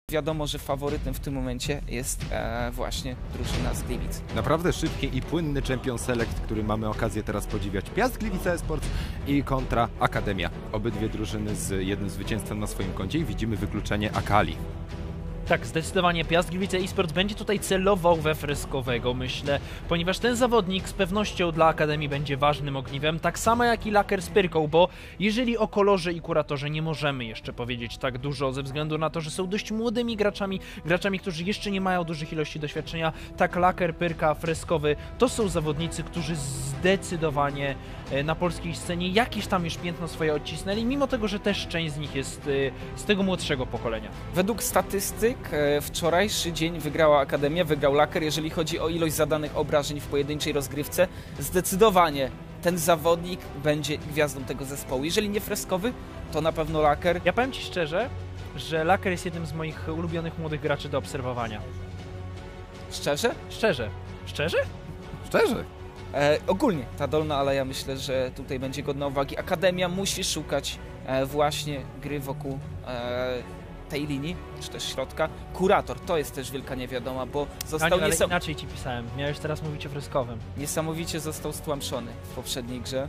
Wiadomo, że faworytem w tym momencie jest właśnie drużyna z Gliwic. Naprawdę szybki i płynny Champion Select, który mamy okazję teraz podziwiać. Piast Gliwice Esports i kontra Akademia. Obydwie drużyny z jednym zwycięstwem na swoim koncie i widzimy wykluczenie Akali. Tak, zdecydowanie Piast Gliwice Esports będzie tutaj celował we Freskowego, myślę, ponieważ ten zawodnik z pewnością dla Akademii będzie ważnym ogniwem, tak samo jak i Laker z Pyrką, bo jeżeli o kolorze i kuratorze nie możemy jeszcze powiedzieć tak dużo, ze względu na to, że są dość młodymi graczami, którzy jeszcze nie mają dużych ilości doświadczenia, tak Laker, Pyrka, Freskowy to są zawodnicy, którzy zdecydowanie na polskiej scenie jakieś tam już piętno swoje odcisnęli, mimo tego, że też część z nich jest z tego młodszego pokolenia. Według statystyk wczorajszy dzień wygrała Akademia, wygrał Laker. Jeżeli chodzi o ilość zadanych obrażeń w pojedynczej rozgrywce, zdecydowanie ten zawodnik będzie gwiazdą tego zespołu. Jeżeli nie Freskowy, to na pewno Laker. Ja powiem Ci szczerze, że Laker jest jednym z moich ulubionych młodych graczy do obserwowania. Szczerze? Szczerze. Szczerze? Szczerze? Ogólnie ta dolna aleja myślę, że tutaj będzie godna uwagi. Akademia musi szukać właśnie gry wokół tej linii, czy też środka. Kurator, to jest też wielka niewiadoma, bo został ale inaczej Ci pisałem. Miałeś teraz mówić o Freskowym. Niesamowicie został stłamszony w poprzedniej grze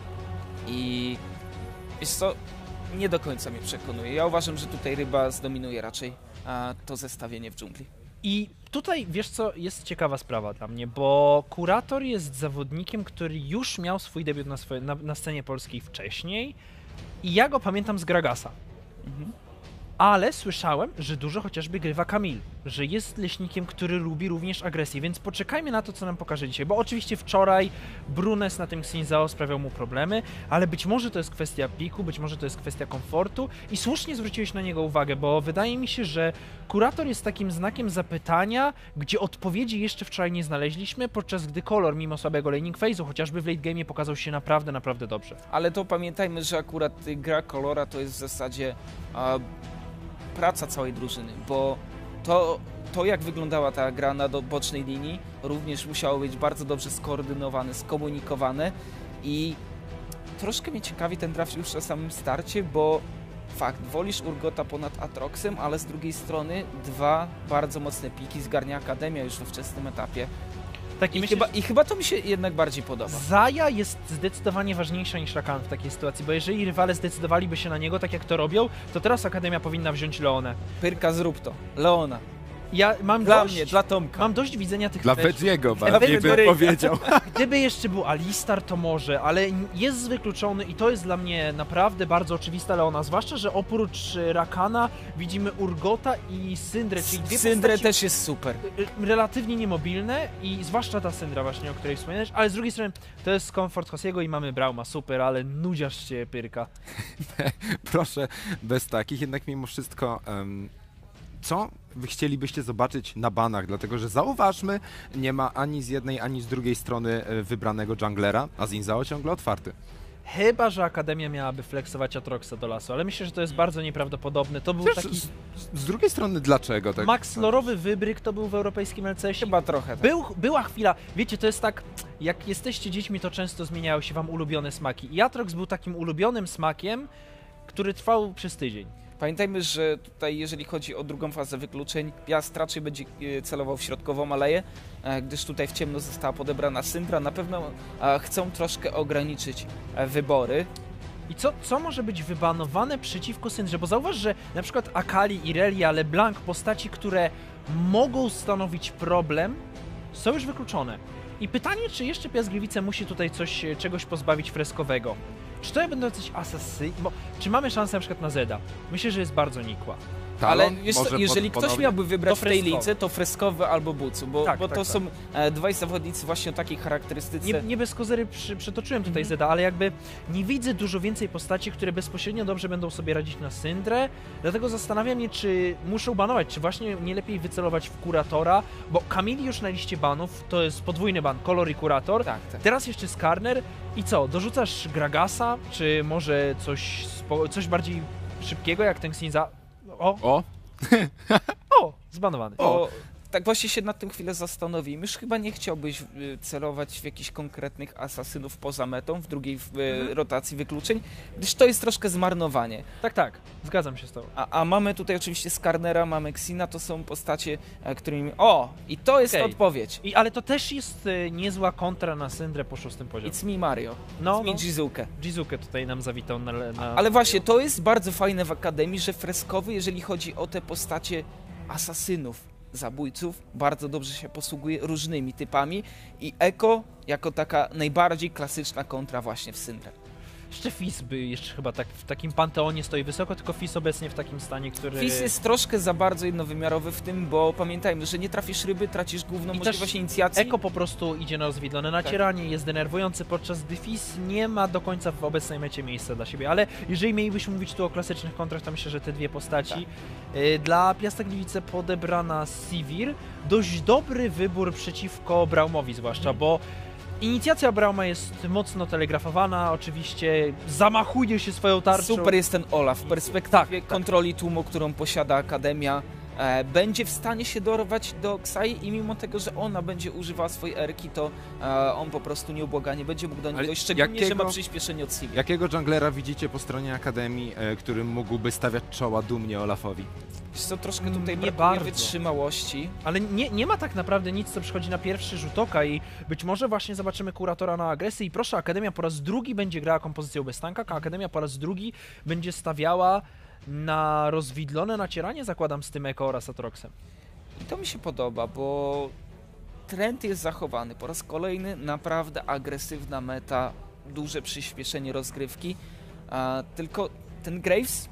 i wiesz co, nie do końca mnie przekonuje. Ja uważam, że tutaj Ryba zdominuje raczej to zestawienie w dżungli. I tutaj, wiesz co, jest ciekawa sprawa dla mnie, bo Kurator jest zawodnikiem, który już miał swój debiut na scenie polskiej wcześniej i ja go pamiętam z Gragasa. Ale słyszałem, że dużo chociażby grywa Kamil, że jest leśnikiem, który lubi również agresję, więc poczekajmy na to, co nam pokaże dzisiaj, bo oczywiście wczoraj Brunes na tym Xinzao sprawiał mu problemy, ale być może to jest kwestia piku, być może to jest kwestia komfortu i słusznie zwróciłeś na niego uwagę, bo wydaje mi się, że Kurator jest takim znakiem zapytania, gdzie odpowiedzi jeszcze wczoraj nie znaleźliśmy, podczas gdy Kolor, mimo słabego laning phase'u, chociażby w late game'ie pokazał się naprawdę, naprawdę dobrze. Ale to pamiętajmy, że akurat gra Kolora to jest w zasadzie praca całej drużyny, bo to jak wyglądała ta gra na bocznej linii również musiało być bardzo dobrze skoordynowane, skomunikowane i troszkę mnie ciekawi ten draft już na samym starcie, bo fakt, wolisz Urgota ponad Aatroxem, ale z drugiej strony dwa bardzo mocne piki zgarnia Akademia już we wczesnym etapie. Tak, I chyba to mi się jednak bardziej podoba. Zaya jest zdecydowanie ważniejsza niż Rakan w takiej sytuacji, bo jeżeli rywale zdecydowaliby się na niego tak jak to robią, to teraz Akademia powinna wziąć Leonę. Pyrka, zrób to. Leona. Ja mam dla mnie, dla Tomka. Mam dość widzenia tych Dla Veggiego bardziej bym powiedział. Gdyby jeszcze był Alistar, to może, ale jest wykluczony i to jest dla mnie naprawdę bardzo oczywista Leona, zwłaszcza, że oprócz Rakana widzimy Urgota i Syndrę, czyli dwie Syndrę postaci też jest super. Relatywnie niemobilne i zwłaszcza ta Syndra właśnie, o której wspomniałeś, ale z drugiej strony to jest komfort Hosiego i mamy Brauma, super, ale nudziasz się, Pyrka. Proszę, bez takich, jednak mimo wszystko... Co wy chcielibyście zobaczyć na banach? Dlatego, że zauważmy, nie ma ani z jednej, ani z drugiej strony wybranego junglera, a Xinzao ciągle otwarty. Chyba że Akademia miałaby flexować Aatroxa do lasu, ale myślę, że to jest bardzo nieprawdopodobne. To był taki... Z drugiej strony dlaczego? Tak? Max Lorowy wybryk to był w europejskim LCS-ie. Chyba trochę tak. Była chwila, wiecie, to jest tak, jak jesteście dziećmi, to często zmieniają się wam ulubione smaki. I Aatrox był takim ulubionym smakiem, który trwał przez tydzień. Pamiętajmy, że tutaj jeżeli chodzi o drugą fazę wykluczeń, Piast raczej będzie celował w środkową aleję, gdyż tutaj w ciemno została podebrana Syndra. Na pewno chcą troszkę ograniczyć wybory. I co może być wybanowane przeciwko Syndrze? Bo zauważ, że na przykład Akali, Irelia, LeBlanc, postaci, które mogą stanowić problem, są już wykluczone. I pytanie, czy jeszcze Piast Gliwice musi tutaj czegoś pozbawić Freskowego? Czy to będą coś asasy? Bo czy mamy szansę na przykład na Zeda? Myślę, że jest bardzo nikła. Ale jeżeli ktoś miałby wybrać w tej lidze, to Freskowy albo Bucu, bo to są dwaj zawodnicy właśnie o takiej charakterystyce. Nie bez kozery przetoczyłem tutaj Zeda, ale jakby nie widzę dużo więcej postaci, które bezpośrednio dobrze będą sobie radzić na Syndrę, dlatego zastanawiam się, czy muszą banować, czy właśnie nie lepiej wycelować w Kuratora, bo Kamili już na liście banów, to jest podwójny ban, Kolor i Kurator, tak. Teraz jeszcze Skarner i co, dorzucasz Gragasa, czy może coś bardziej szybkiego jak ten Xinza? O, zbanowany. tak właśnie się nad tym chwilę zastanowiłem. Już chyba nie chciałbyś celować w jakichś konkretnych asasynów poza metą w drugiej rotacji wykluczeń, gdyż to jest troszkę zmarnowanie. Tak, zgadzam się z tobą. A mamy tutaj oczywiście Skarnera, mamy Xina, to są postacie, którymi... O! I to jest Okej. odpowiedź. Ale to też jest niezła kontra na Syndrę po 6. poziomie. It's me Mario. No, It's me Jizuke. Jizuke tutaj nam zawitał na... Ale właśnie, to jest bardzo fajne w Akademii, że freskowy, jeżeli chodzi o te postacie asasynów, zabójców, bardzo dobrze się posługuje różnymi typami i Eko jako taka najbardziej klasyczna kontra właśnie w Syndrę. Jeszcze Fizz by jeszcze chyba tak w takim panteonie stoi wysoko, tylko Fizz obecnie w takim stanie, który... Fizz jest troszkę za bardzo jednowymiarowy w tym, bo pamiętajmy, że nie trafisz ryby, tracisz główną I możliwość też inicjacji. Eko po prostu idzie na rozwidlone nacieranie, jest denerwujący, podczas gdy Fizz nie ma do końca w obecnej mecie miejsca dla siebie, ale jeżeli mielibyśmy mówić tu o klasycznych kontrach, to myślę, że te dwie postaci. Dla Piasta Gliwice podebrana Sivir, dość dobry wybór przeciwko Braumowi zwłaszcza, bo inicjacja Brauma jest mocno telegrafowana, oczywiście zamachuje się swoją tarczą. Super jest ten Olaf. W perspektywie Tak. kontroli tłumu, którą posiada Akademia, będzie w stanie się dorwać do Ksai i mimo tego, że ona będzie używała swojej erki, to on po prostu nieubłaganie będzie mógł do niej Ale dojść, szczególnie, że jakiego- ma przyspieszenie od Sivir. Jakiego junglera widzicie po stronie Akademii, który mógłby stawiać czoła dumnie Olafowi? Wiesz co, troszkę tutaj Nie brakuje bardzo. wytrzymałości. Ale nie ma tak naprawdę nic, co przychodzi na pierwszy rzut oka i być może właśnie zobaczymy Kuratora na agresję i proszę, Akademia po raz drugi będzie grała kompozycją bez tanka, a Akademia po raz drugi będzie stawiała na rozwidlone nacieranie, zakładam, z tym Eko oraz Atroxem. I to mi się podoba, bo trend jest zachowany. Po raz kolejny naprawdę agresywna meta, duże przyspieszenie rozgrywki, tylko ten Graves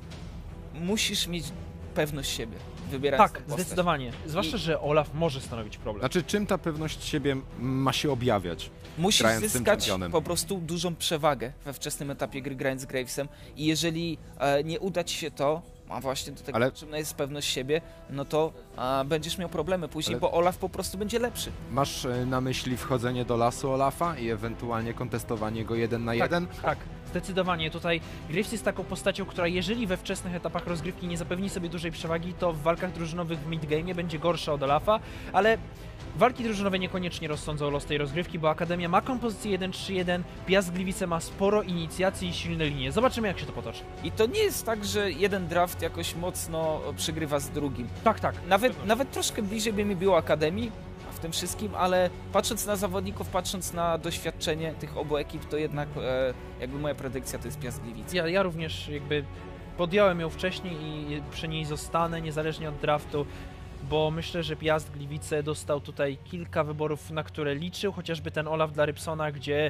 musisz mieć pewność siebie, wybierając Tak, tę postać. zdecydowanie. Zwłaszcza, że Olaf może stanowić problem. Znaczy, czym ta pewność siebie ma się objawiać? Musisz grając tym zyskać championem. po prostu dużą przewagę we wczesnym etapie gry grając z Gravesem i jeżeli nie uda ci się to, a właśnie do tego Ale- potrzebna jest pewność siebie, no to będziesz miał problemy później, Ale- bo Olaf po prostu będzie lepszy. Masz na myśli wchodzenie do lasu Olafa i ewentualnie kontestowanie go 1 na 1? Tak, zdecydowanie. Tutaj Graves jest taką postacią, która jeżeli we wczesnych etapach rozgrywki nie zapewni sobie dużej przewagi, to w walkach drużynowych w midgame będzie gorsza od Olafa, ale walki drużynowe niekoniecznie rozsądzą los tej rozgrywki, bo Akademia ma kompozycję 1-3-1, Piast Gliwice ma sporo inicjacji i silne linie. Zobaczymy, jak się to potoczy. I to nie jest tak, że jeden draft jakoś mocno przegrywa z drugim. Tak. Nawet troszkę bliżej by mi było Akademii w tym wszystkim, ale patrząc na zawodników, patrząc na doświadczenie tych obu ekip, to jednak jakby moja predykcja to jest Piast Gliwice. Ja również jakby podjąłem ją wcześniej i przy niej zostanę, niezależnie od draftu, bo myślę, że Piast Gliwice dostał tutaj kilka wyborów, na które liczył, chociażby ten Olaf dla Rybsona, gdzie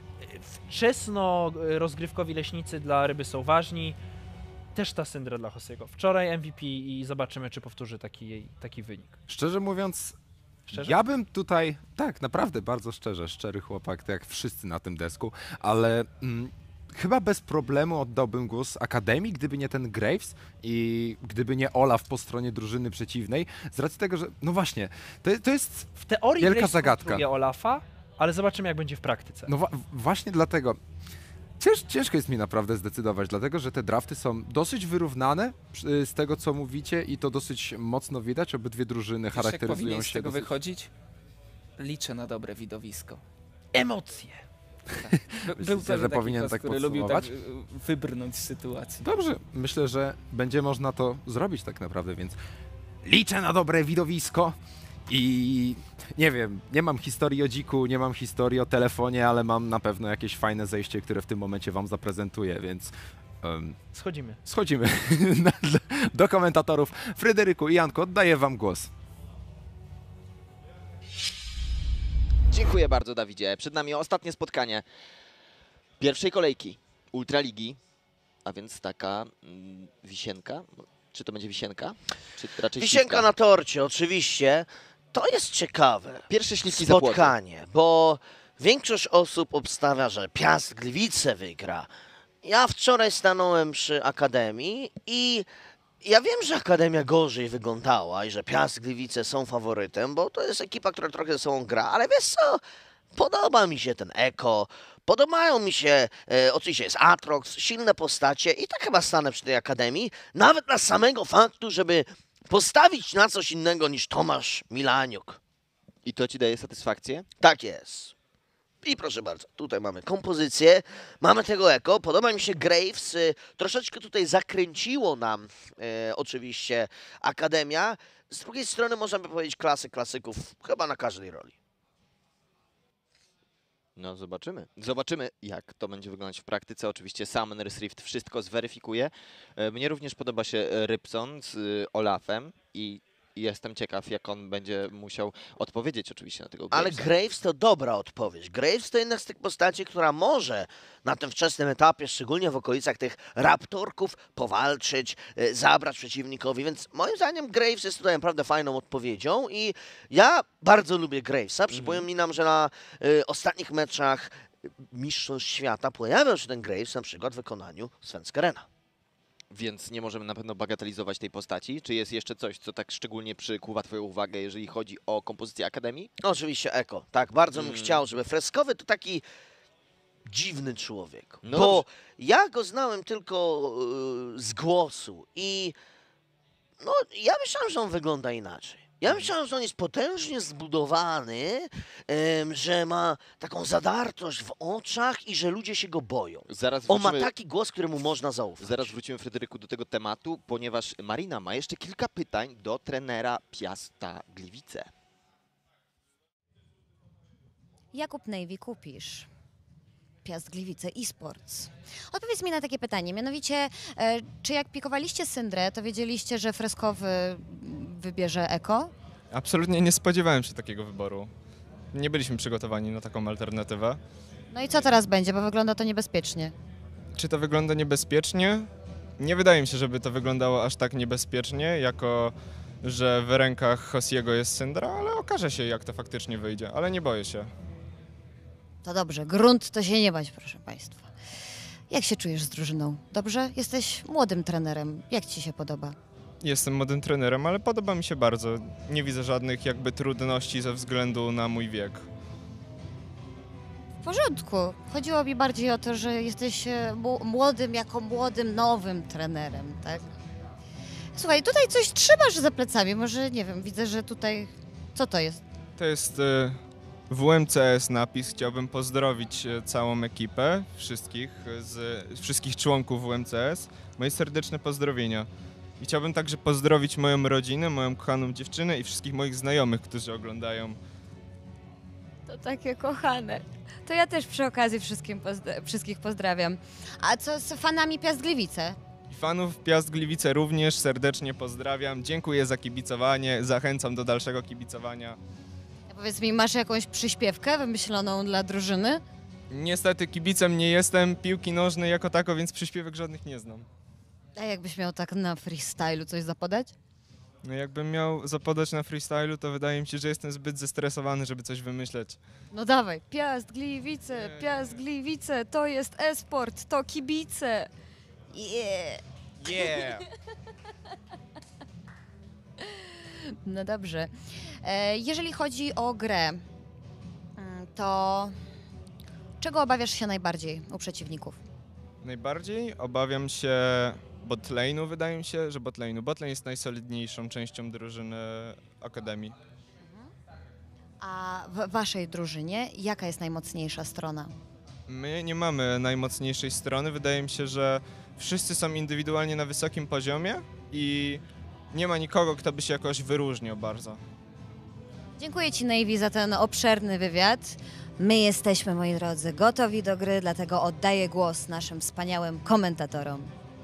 wczesno rozgrywkowi leśnicy dla Ryby są ważni. Też ta Syndra dla Hosiego. Wczoraj MVP i zobaczymy, czy powtórzy taki wynik. Szczerze mówiąc, Szczerze? ja bym tutaj, tak, naprawdę bardzo szczery chłopak, tak jak wszyscy na tym desku, ale chyba bez problemu oddałbym głos Akademii, gdyby nie ten Graves i gdyby nie Olaf po stronie drużyny przeciwnej, z racji tego, że, no właśnie, to jest, W teorii Wielka Graves zagadka. kontruje Olafa, ale zobaczymy, jak będzie w praktyce. no właśnie dlatego, ciężko jest mi naprawdę zdecydować, dlatego, że te drafty są dosyć wyrównane z tego, co mówicie i to dosyć mocno widać, obydwie drużyny Wiesz, jak charakteryzują powinien z się tego dosyć... wychodzić? Liczę na dobre widowisko. Emocje. Był że pewien taki powinien gość, tak który lubił tak podsumować? wybrnąć z sytuacji. Dobrze, myślę, że będzie można to zrobić tak naprawdę, więc liczę na dobre widowisko i nie wiem, nie mam historii o dziku, nie mam historii o telefonie, ale mam na pewno jakieś fajne zejście, które w tym momencie wam zaprezentuję, więc Schodzimy. schodzimy do komentatorów. Fryderyku i Janko, oddaję wam głos. Dziękuję bardzo, Dawidzie. Przed nami ostatnie spotkanie pierwszej kolejki Ultraligi, a więc taka wisienka. Czy to będzie wisienka? Czy raczej Wisienka śliwka? na torcie, oczywiście. To jest ciekawe Pierwsze śliwki za płoty. spotkanie, bo większość osób obstawia, że Piast Gliwice wygra. Ja wczoraj stanąłem przy Akademii i ja wiem, że Akademia gorzej wyglądała i że Piast Gliwice są faworytem, bo to jest ekipa, która trochę ze sobą gra, ale wiesz co? Podoba mi się ten Eko, podobają mi się, oczywiście jest Atrox, silne postacie i tak chyba stanę przy tej Akademii, nawet dla samego faktu, żeby postawić na coś innego niż Tomasz Milaniuk. I to ci daje satysfakcję? Tak jest. I proszę bardzo, tutaj mamy kompozycję, mamy tego eko. Podoba mi się Graves. Troszeczkę tutaj zakręciło nam oczywiście Akademia. Z drugiej strony można by powiedzieć klasy klasyków chyba na każdej roli. No zobaczymy. Zobaczymy, jak to będzie wyglądać w praktyce. Oczywiście Summoner's Rift wszystko zweryfikuje. Mnie również podoba się Rybson z Olafem i jestem ciekaw, jak on będzie musiał odpowiedzieć oczywiście na tego Ale Gravesa. Graves to dobra odpowiedź. Graves to jedna z tych postaci, która może na tym wczesnym etapie, szczególnie w okolicach tych raptorków, powalczyć, zabrać przeciwnikowi, więc moim zdaniem Graves jest tutaj naprawdę fajną odpowiedzią i ja bardzo lubię Gravesa. Przypominam, że na ostatnich meczach Mistrzostw Świata pojawiał się ten Graves na przykład w wykonaniu Svenskerena. Więc nie możemy na pewno bagatelizować tej postaci. Czy jest jeszcze coś, co tak szczególnie przykuwa twoją uwagę, jeżeli chodzi o kompozycję Akademii? Oczywiście Eko. Tak, bardzo bym chciał, żeby freskowy to taki dziwny człowiek. No bo dobrze. ja go znałem tylko z głosu i no, ja myślałem, że on wygląda inaczej. Ja myślałem, że on jest potężnie zbudowany, że ma taką zadartość w oczach i że ludzie się go boją. Zaraz On ma wrócimy, taki głos, któremu można zaufać. zaraz wrócimy, Fryderyku, do tego tematu, ponieważ Marina ma jeszcze kilka pytań do trenera Piasta Gliwice. Jakub Navy kupisz? Piast Gliwice eSports. Odpowiedz mi na takie pytanie, mianowicie, czy jak pikowaliście Syndrę, to wiedzieliście, że freskowy wybierze Eko? Absolutnie nie spodziewałem się takiego wyboru. Nie byliśmy przygotowani na taką alternatywę. No i co teraz będzie, bo wygląda to niebezpiecznie. Czy to wygląda niebezpiecznie? Nie wydaje mi się, żeby to wyglądało aż tak niebezpiecznie, jako że w rękach Hosiego jest Syndra, ale okaże się, jak to faktycznie wyjdzie, ale nie boję się. To dobrze, grunt to się nie bać, proszę Państwa. Jak się czujesz z drużyną? Dobrze? Jesteś młodym trenerem. Jak Ci się podoba? Jestem młodym trenerem, ale podoba mi się bardzo. Nie widzę żadnych jakby trudności ze względu na mój wiek. W porządku. Chodziło mi bardziej o to, że jesteś młodym, jako młodym, nowym trenerem, tak? Słuchaj, tutaj coś trzymasz za plecami. Może, nie wiem, widzę, że tutaj... Co to jest? To jest WMCS napis. Chciałbym pozdrowić całą ekipę, wszystkich członków WMCS. Moje serdeczne pozdrowienia. I chciałbym także pozdrowić moją rodzinę, moją kochaną dziewczynę i wszystkich moich znajomych, którzy oglądają. To takie kochane. To ja też przy okazji wszystkich pozdrawiam. A co z fanami Piast Gliwice? I fanów Piast Gliwice również serdecznie pozdrawiam. Dziękuję za kibicowanie, zachęcam do dalszego kibicowania. A powiedz mi, masz jakąś przyśpiewkę wymyśloną dla drużyny? Niestety kibicem nie jestem, piłki nożnej jako tako, więc przyśpiewek żadnych nie znam. A jakbyś miał tak na freestylu coś zapodać? No jakbym miał zapodać na freestylu, to wydaje mi się, że jestem zbyt zestresowany, żeby coś wymyśleć. No dawaj. Piast Gliwice, to jest e-sport, to kibice. Yeah. Yeah! No dobrze. Jeżeli chodzi o grę, to czego obawiasz się najbardziej u przeciwników? Najbardziej obawiam się botlane'u, wydaje mi się, że botlane'u. Botlane jest najsolidniejszą częścią drużyny Akademii. A w waszej drużynie jaka jest najmocniejsza strona? My nie mamy najmocniejszej strony. Wydaje mi się, że wszyscy są indywidualnie na wysokim poziomie i nie ma nikogo, kto by się jakoś wyróżniał bardzo. Dziękuję Ci, Navy, za ten obszerny wywiad. My jesteśmy, moi drodzy, gotowi do gry, dlatego oddaję głos naszym wspaniałym komentatorom.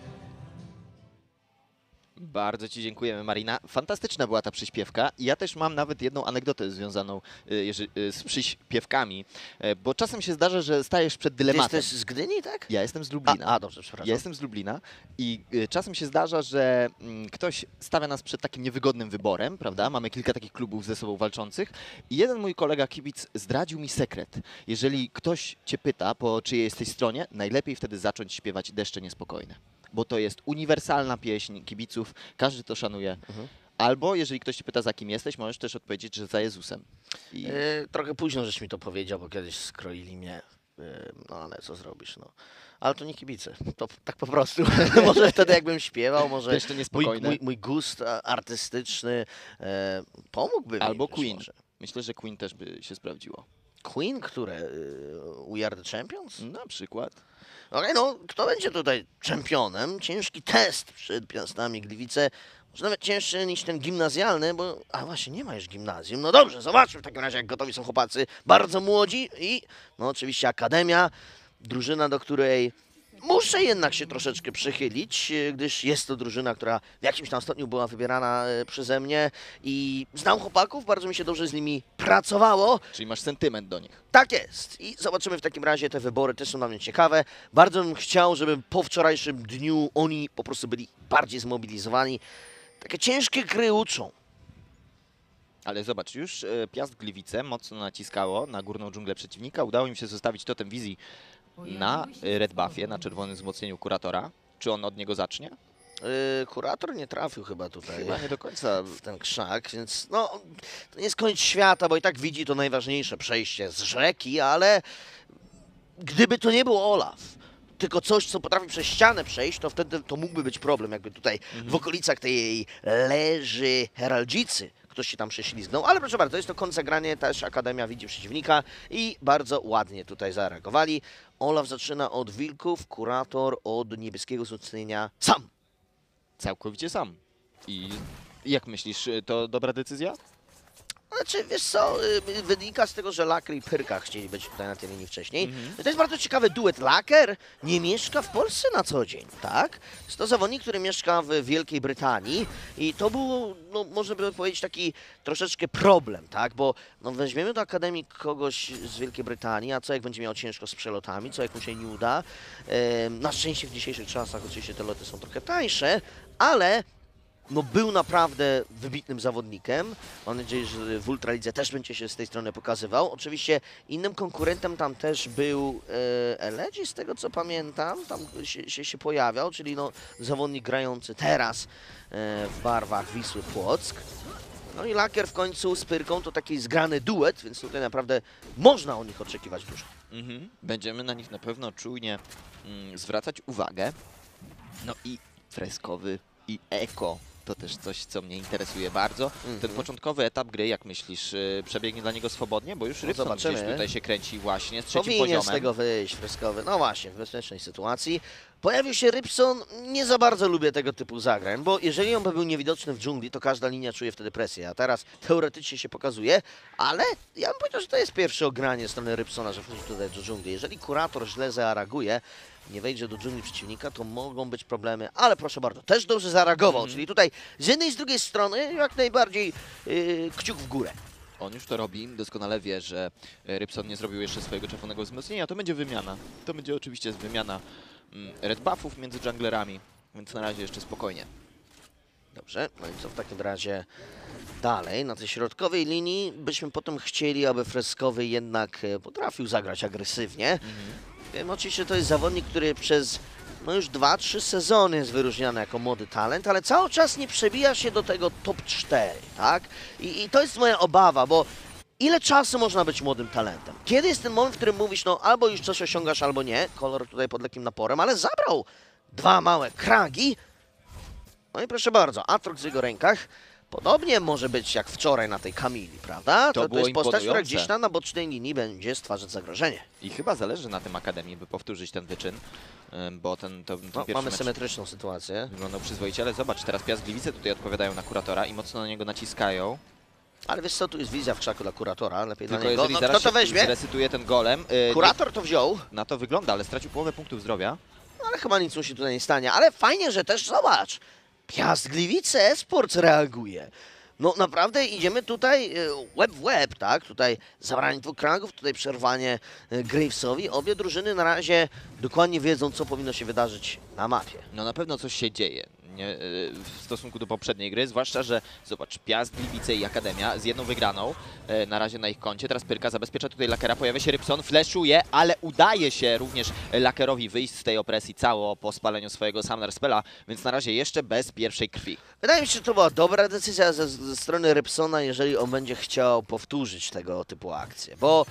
Bardzo Ci dziękujemy, Marina. Fantastyczna była ta przyśpiewka i ja też mam nawet jedną anegdotę związaną z przyśpiewkami, bo czasem się zdarza, że stajesz przed Ty dylematem. jesteś z Gdyni, tak? Ja jestem z Lublina. Dobrze, przepraszam. Ja jestem z Lublina i czasem się zdarza, że ktoś stawia nas przed takim niewygodnym wyborem, prawda? Mamy kilka takich klubów ze sobą walczących i jeden mój kolega kibic zdradził mi sekret. Jeżeli ktoś Cię pyta, po czyjej jesteś stronie, najlepiej wtedy zacząć śpiewać Deszcze Niespokojne, bo to jest uniwersalna pieśń kibiców, każdy to szanuje. Albo jeżeli ktoś Cię pyta, za kim jesteś, możesz też odpowiedzieć, że za Jezusem. I Trochę późno żeś mi to powiedział, bo kiedyś skroili mnie No ale co zrobisz, no. Ale to nie kibice, to tak po prostu. Może wtedy jakbym śpiewał, może Jeszcze niespokojne. mój gust artystyczny pomógłby mi. Albo być Queen. może. Myślę, że Queen też by się sprawdziło. Queen, które? We Are the Champions? Na przykład. Okej, no kto będzie tutaj czempionem? Ciężki test przed Piastami Gliwice. Może nawet cięższy niż ten gimnazjalny, bo... A właśnie, nie ma już gimnazjum. No dobrze, zobaczmy w takim razie, jak gotowi są chłopacy. Bardzo młodzi i no oczywiście Akademia. Drużyna, do której muszę jednak się troszeczkę przychylić, gdyż jest to drużyna, która w jakimś tam stopniu była wybierana przeze mnie i znam chłopaków, bardzo mi się dobrze z nimi pracowało. Czyli masz sentyment do nich. Tak jest. I zobaczymy w takim razie, te wybory też są dla mnie ciekawe. Bardzo bym chciał, żeby po wczorajszym dniu oni po prostu byli bardziej zmobilizowani. Takie ciężkie gry uczą. Ale zobacz, już Piast Gliwice mocno naciskało na górną dżunglę przeciwnika. Udało im się zostawić totem wizji na Red Buffie, na czerwonym wzmocnieniu Kuratora. Czy on od niego zacznie? Kurator nie trafił chyba tutaj. Chyba nie do końca. W ten krzak, więc no, to nie jest koniec świata, bo i tak widzi to najważniejsze przejście z rzeki, ale gdyby to nie był Olaf, tylko coś, co potrafi przez ścianę przejść, to wtedy to mógłby być problem, jakby tutaj w okolicach tej leży heraldzicy ktoś się tam prześlizgnął, ale proszę bardzo, to jest to konsegranie, też Akademia widzi przeciwnika i bardzo ładnie tutaj zareagowali. Olaf zaczyna od wilków, Kurator od niebieskiego wzmocnienia sam. Całkowicie sam. I jak myślisz, to dobra decyzja? Znaczy, wiesz co, wynika z tego, że Laker i Pyrka chcieli być tutaj na tej linii wcześniej. To jest bardzo ciekawy duet. Laker nie mieszka w Polsce na co dzień, tak? Jest to zawodnik, który mieszka w Wielkiej Brytanii i to był, no, można by powiedzieć, taki troszeczkę problem, tak? Bo no, weźmiemy do Akademii kogoś z Wielkiej Brytanii, a co jak będzie miał ciężko z przelotami, co jak mu się nie uda. Na szczęście w dzisiejszych czasach oczywiście te loty są trochę tańsze, ale no był naprawdę wybitnym zawodnikiem. Mam nadzieję, że w Ultralidze też będzie się z tej strony pokazywał. Oczywiście innym konkurentem tam też był Eledzi, z tego co pamiętam. Tam się pojawiał, czyli no, zawodnik grający teraz w barwach Wisły Płock. No i Lakier w końcu z Pyrką to taki zgrany duet, więc tutaj naprawdę można od nich oczekiwać dużo. Będziemy na nich na pewno czujnie zwracać uwagę. No i freskowy i eko. To też coś, co mnie interesuje bardzo. Ten początkowy etap gry, jak myślisz, przebiegnie dla niego swobodnie? Bo już Rybson gdzieś tutaj się kręci właśnie z trzecim Powinien poziomem. z tego wyjść freskowy. No właśnie, w bezpiecznej sytuacji. Pojawił się Rybson, nie za bardzo lubię tego typu zagrań, bo jeżeli on by był niewidoczny w dżungli, to każda linia czuje wtedy presję, a teraz teoretycznie się pokazuje, ale ja bym powiedział, że to jest pierwsze ogranie strony Rybsona, że wchodzi tutaj do dżungli. Jeżeli Kurator źle zareaguje, nie wejdzie do dżungli przeciwnika, to mogą być problemy, ale proszę bardzo, też dobrze zareagował, czyli tutaj z jednej i z drugiej strony jak najbardziej kciuk w górę. On już to robi, doskonale wie, że Rybson nie zrobił jeszcze swojego czerwonego wzmocnienia, to będzie wymiana. To będzie oczywiście wymiana red buffów między junglerami, więc na razie jeszcze spokojnie. Dobrze, no i co w takim razie dalej? Na tej środkowej linii byśmy potem chcieli, aby freskowy jednak potrafił zagrać agresywnie. Wiem, oczywiście to jest zawodnik, który przez no już 2-3 sezony jest wyróżniany jako młody talent, ale cały czas nie przebija się do tego top 4, tak? I to jest moja obawa, bo ile czasu można być młodym talentem? Kiedy jest ten moment, w którym mówisz, no albo już coś osiągasz, albo nie, kolor tutaj pod lekkim naporem, ale zabrał 2 małe kragi. No i proszę bardzo, Atrox w jego rękach. Podobnie może być jak wczoraj na tej Kamili, prawda? To jest postać, która gdzieś tam na bocznej linii będzie stwarzać zagrożenie. I chyba zależy na tym Akademii, by powtórzyć ten wyczyn, bo ten pierwszy mamy mecz symetryczną sytuację. wyglądał przyzwoicie, ale zobacz, teraz Piast Gliwice tutaj odpowiadają na Kuratora i mocno na niego naciskają. Ale wiesz co, tu jest wizja w krzaku dla Kuratora, lepiej Tylko dla niego. jeżeli No, zaraz kto to się weźmie? zresytuje ten golem, Kurator to wziął, na to wygląda, ale stracił połowę punktów zdrowia. no, ale chyba nic mu się tutaj nie stanie. Ale fajnie, że też, zobacz, Piast Gliwice Esports reaguje. No naprawdę idziemy tutaj łeb w łeb, tak? Tutaj zabranie 2 krangów, tutaj przerwanie Gravesowi. Obie drużyny na razie dokładnie wiedzą, co powinno się wydarzyć na mapie. No na pewno coś się dzieje nie, w stosunku do poprzedniej gry, zwłaszcza, że zobacz, Piast, Gliwice i Akademia z jedną wygraną na razie na ich koncie. Teraz Pyrka zabezpiecza tutaj Lakera, pojawia się Rybson, fleszuje, ale udaje się również Lakerowi wyjść z tej opresji cało po spaleniu swojego Summoner Spella, więc na razie jeszcze bez pierwszej krwi. Wydaje mi się, że to była dobra decyzja ze strony Rybsona, jeżeli on będzie chciał powtórzyć tego typu akcje, bo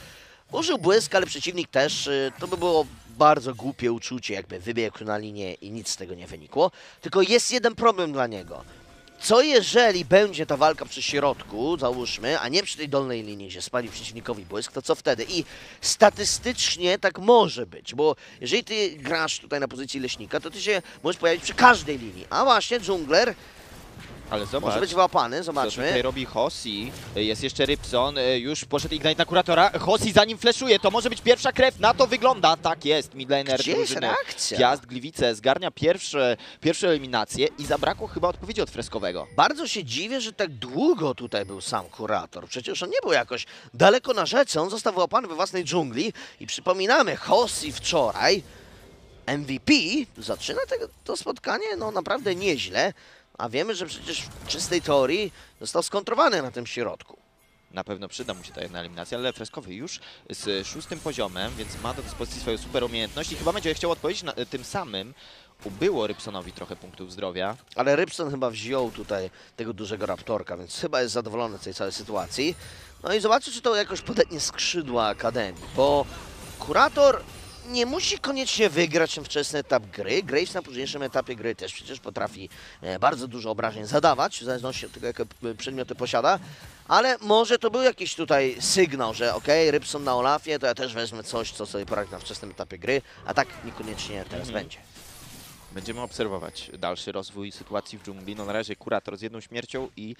Użył błysk, ale przeciwnik też. To by było bardzo głupie uczucie, jakby wybiegł na linię i nic z tego nie wynikło. Tylko jest jeden problem dla niego. Co jeżeli będzie ta walka przy środku, załóżmy, a nie przy tej dolnej linii, gdzie spali przeciwnikowi błysk, to co wtedy? I statystycznie tak może być, bo jeżeli ty grasz tutaj na pozycji leśnika, to ty się możesz pojawić przy każdej linii. A właśnie dżungler Ale zobacz, może być wyłapany, co zobaczmy. tutaj robi Hossi. Jest jeszcze Rybson, już poszedł Ignite na Kuratora. Hossi zanim fleszuje, to może być pierwsza krew, na to wygląda. Tak jest, midlaner Gdzie jest drużyny reakcja? Piast Gliwice zgarnia pierwsze eliminacje i zabrakło chyba odpowiedzi od Freskowego. Bardzo się dziwię, że tak długo tutaj był sam kurator. Przecież on nie był jakoś daleko na rzece, on został wyłapany we własnej dżungli i przypominamy, Hossi wczoraj, MVP, zaczyna to spotkanie no naprawdę nieźle, a wiemy, że przecież w czystej teorii został skontrowany na tym środku. Na pewno przyda mu się ta jedna eliminacja, ale Freskowy już z 6. poziomem, więc ma do dyspozycji swoją super umiejętność i chyba będzie chciał odpowiedzieć tym samym. Ubyło Rybsonowi trochę punktów zdrowia. Ale Rybson chyba wziął tutaj tego dużego raptorka, więc chyba jest zadowolony z tej całej sytuacji. No i zobaczę, czy to jakoś podetnie skrzydła Akademii, bo kurator nie musi koniecznie wygrać ten wczesny etap gry. Graves na późniejszym etapie gry też przecież potrafi bardzo dużo obrażeń zadawać, w zależności od tego, jakie przedmioty posiada. Ale może to był jakiś tutaj sygnał, że okej, Rybson na Olafie, to ja też wezmę coś, co sobie poradzi na wczesnym etapie gry, a tak niekoniecznie teraz będzie. Będziemy obserwować dalszy rozwój sytuacji w dżungli. No na razie kurator z jedną śmiercią i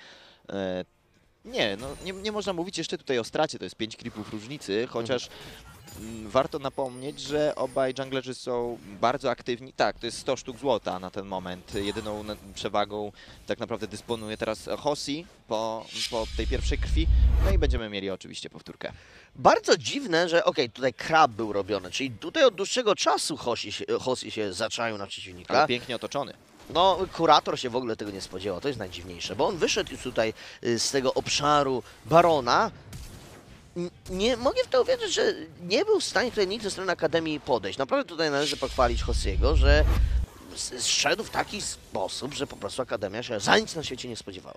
nie można mówić jeszcze tutaj o stracie, to jest 5 creepów różnicy, chociaż warto napomnieć, że obaj junglerzy są bardzo aktywni. Tak, to jest 100 sztuk złota na ten moment. Jedyną przewagą tak naprawdę dysponuje teraz Hossi po tej pierwszej krwi. No i będziemy mieli oczywiście powtórkę. Bardzo dziwne, że tutaj krab był robiony, czyli tutaj od dłuższego czasu Hossi się zaczaił na przeciwnika. Ale pięknie otoczony. No, kurator się w ogóle tego nie spodziewał, to jest najdziwniejsze, bo on wyszedł już tutaj z tego obszaru Barona. Nie mogę w to uwierzyć, że nie był w stanie tutaj nikt ze strony Akademii podejść. Naprawdę tutaj należy pochwalić Hossiego, że zszedł w taki sposób, że po prostu Akademia się za nic na świecie nie spodziewała.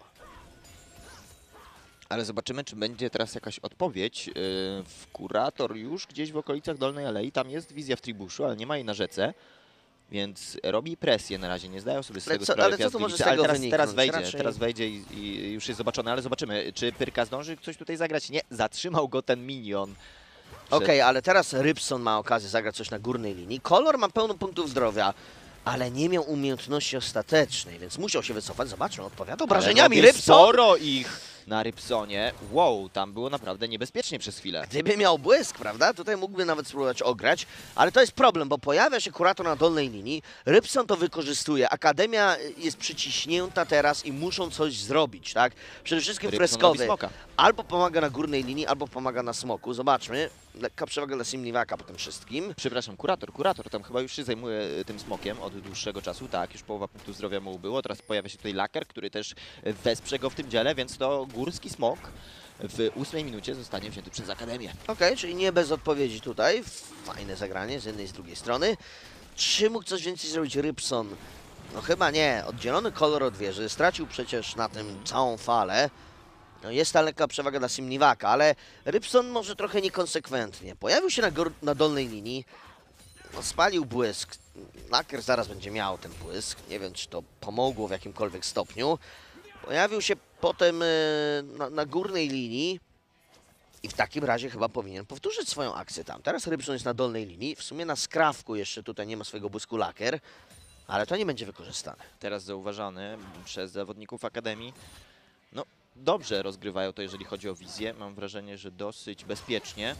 Ale zobaczymy, czy będzie teraz jakaś odpowiedź. W kurator już gdzieś w okolicach Dolnej Alei, tam jest wizja w Tribuszu, ale nie ma jej na rzece. Więc robi presję na razie, nie zdają sobie z tego sprawy. Ale co to może z tego teraz wejdzie, raczej... teraz wejdzie i już jest zobaczone, ale zobaczymy, czy Pyrka zdąży coś tutaj zagrać. Nie, zatrzymał go ten minion. Okej, ale teraz Rybson ma okazję zagrać coś na górnej linii. Kolor ma pełno punktów zdrowia, ale nie miał umiejętności ostatecznej, więc musiał się wycofać. Zobaczmy, odpowiada obrażeniami Rybson. Sporo ich na Rybsonie. Wow, tam było naprawdę niebezpiecznie przez chwilę. Gdyby miał błysk, prawda, tutaj mógłby nawet spróbować ograć, ale to jest problem, bo pojawia się kurator na dolnej linii, Rybson to wykorzystuje, Akademia jest przyciśnięta teraz i muszą coś zrobić, tak? Przede wszystkim Freskowy albo pomaga na górnej linii, albo pomaga na smoku. Zobaczmy, lekka przewaga dla Simniwaka po tym wszystkim. Przepraszam, kurator tam chyba już się zajmuje tym smokiem od dłuższego czasu, tak, już połowa punktów zdrowia mu ubyło, teraz pojawia się tutaj Laker, który też wesprze go w tym dziele, więc to górski smok w 8 minucie zostanie wzięty przez Akademię. Okej, czyli nie bez odpowiedzi tutaj, fajne zagranie z jednej i z drugiej strony. Czy mógł coś więcej zrobić Rybson? No chyba nie, oddzielony kolor od wieży, stracił przecież na tym całą falę. No jest ta lekka przewaga dla Simniwaka, ale Rybson może trochę niekonsekwentnie. Pojawił się na dolnej linii, no spalił błysk. Laker zaraz będzie miał ten błysk, nie wiem czy to pomogło w jakimkolwiek stopniu. Pojawił się potem na górnej linii i w takim razie chyba powinien powtórzyć swoją akcję tam. Teraz Rybson jest na dolnej linii, w sumie na skrawku jeszcze tutaj nie ma swojego błysku Laker, ale to nie będzie wykorzystane. Teraz zauważany przez zawodników Akademii. No, dobrze rozgrywają to, jeżeli chodzi o wizję. Mam wrażenie, że dosyć bezpiecznie.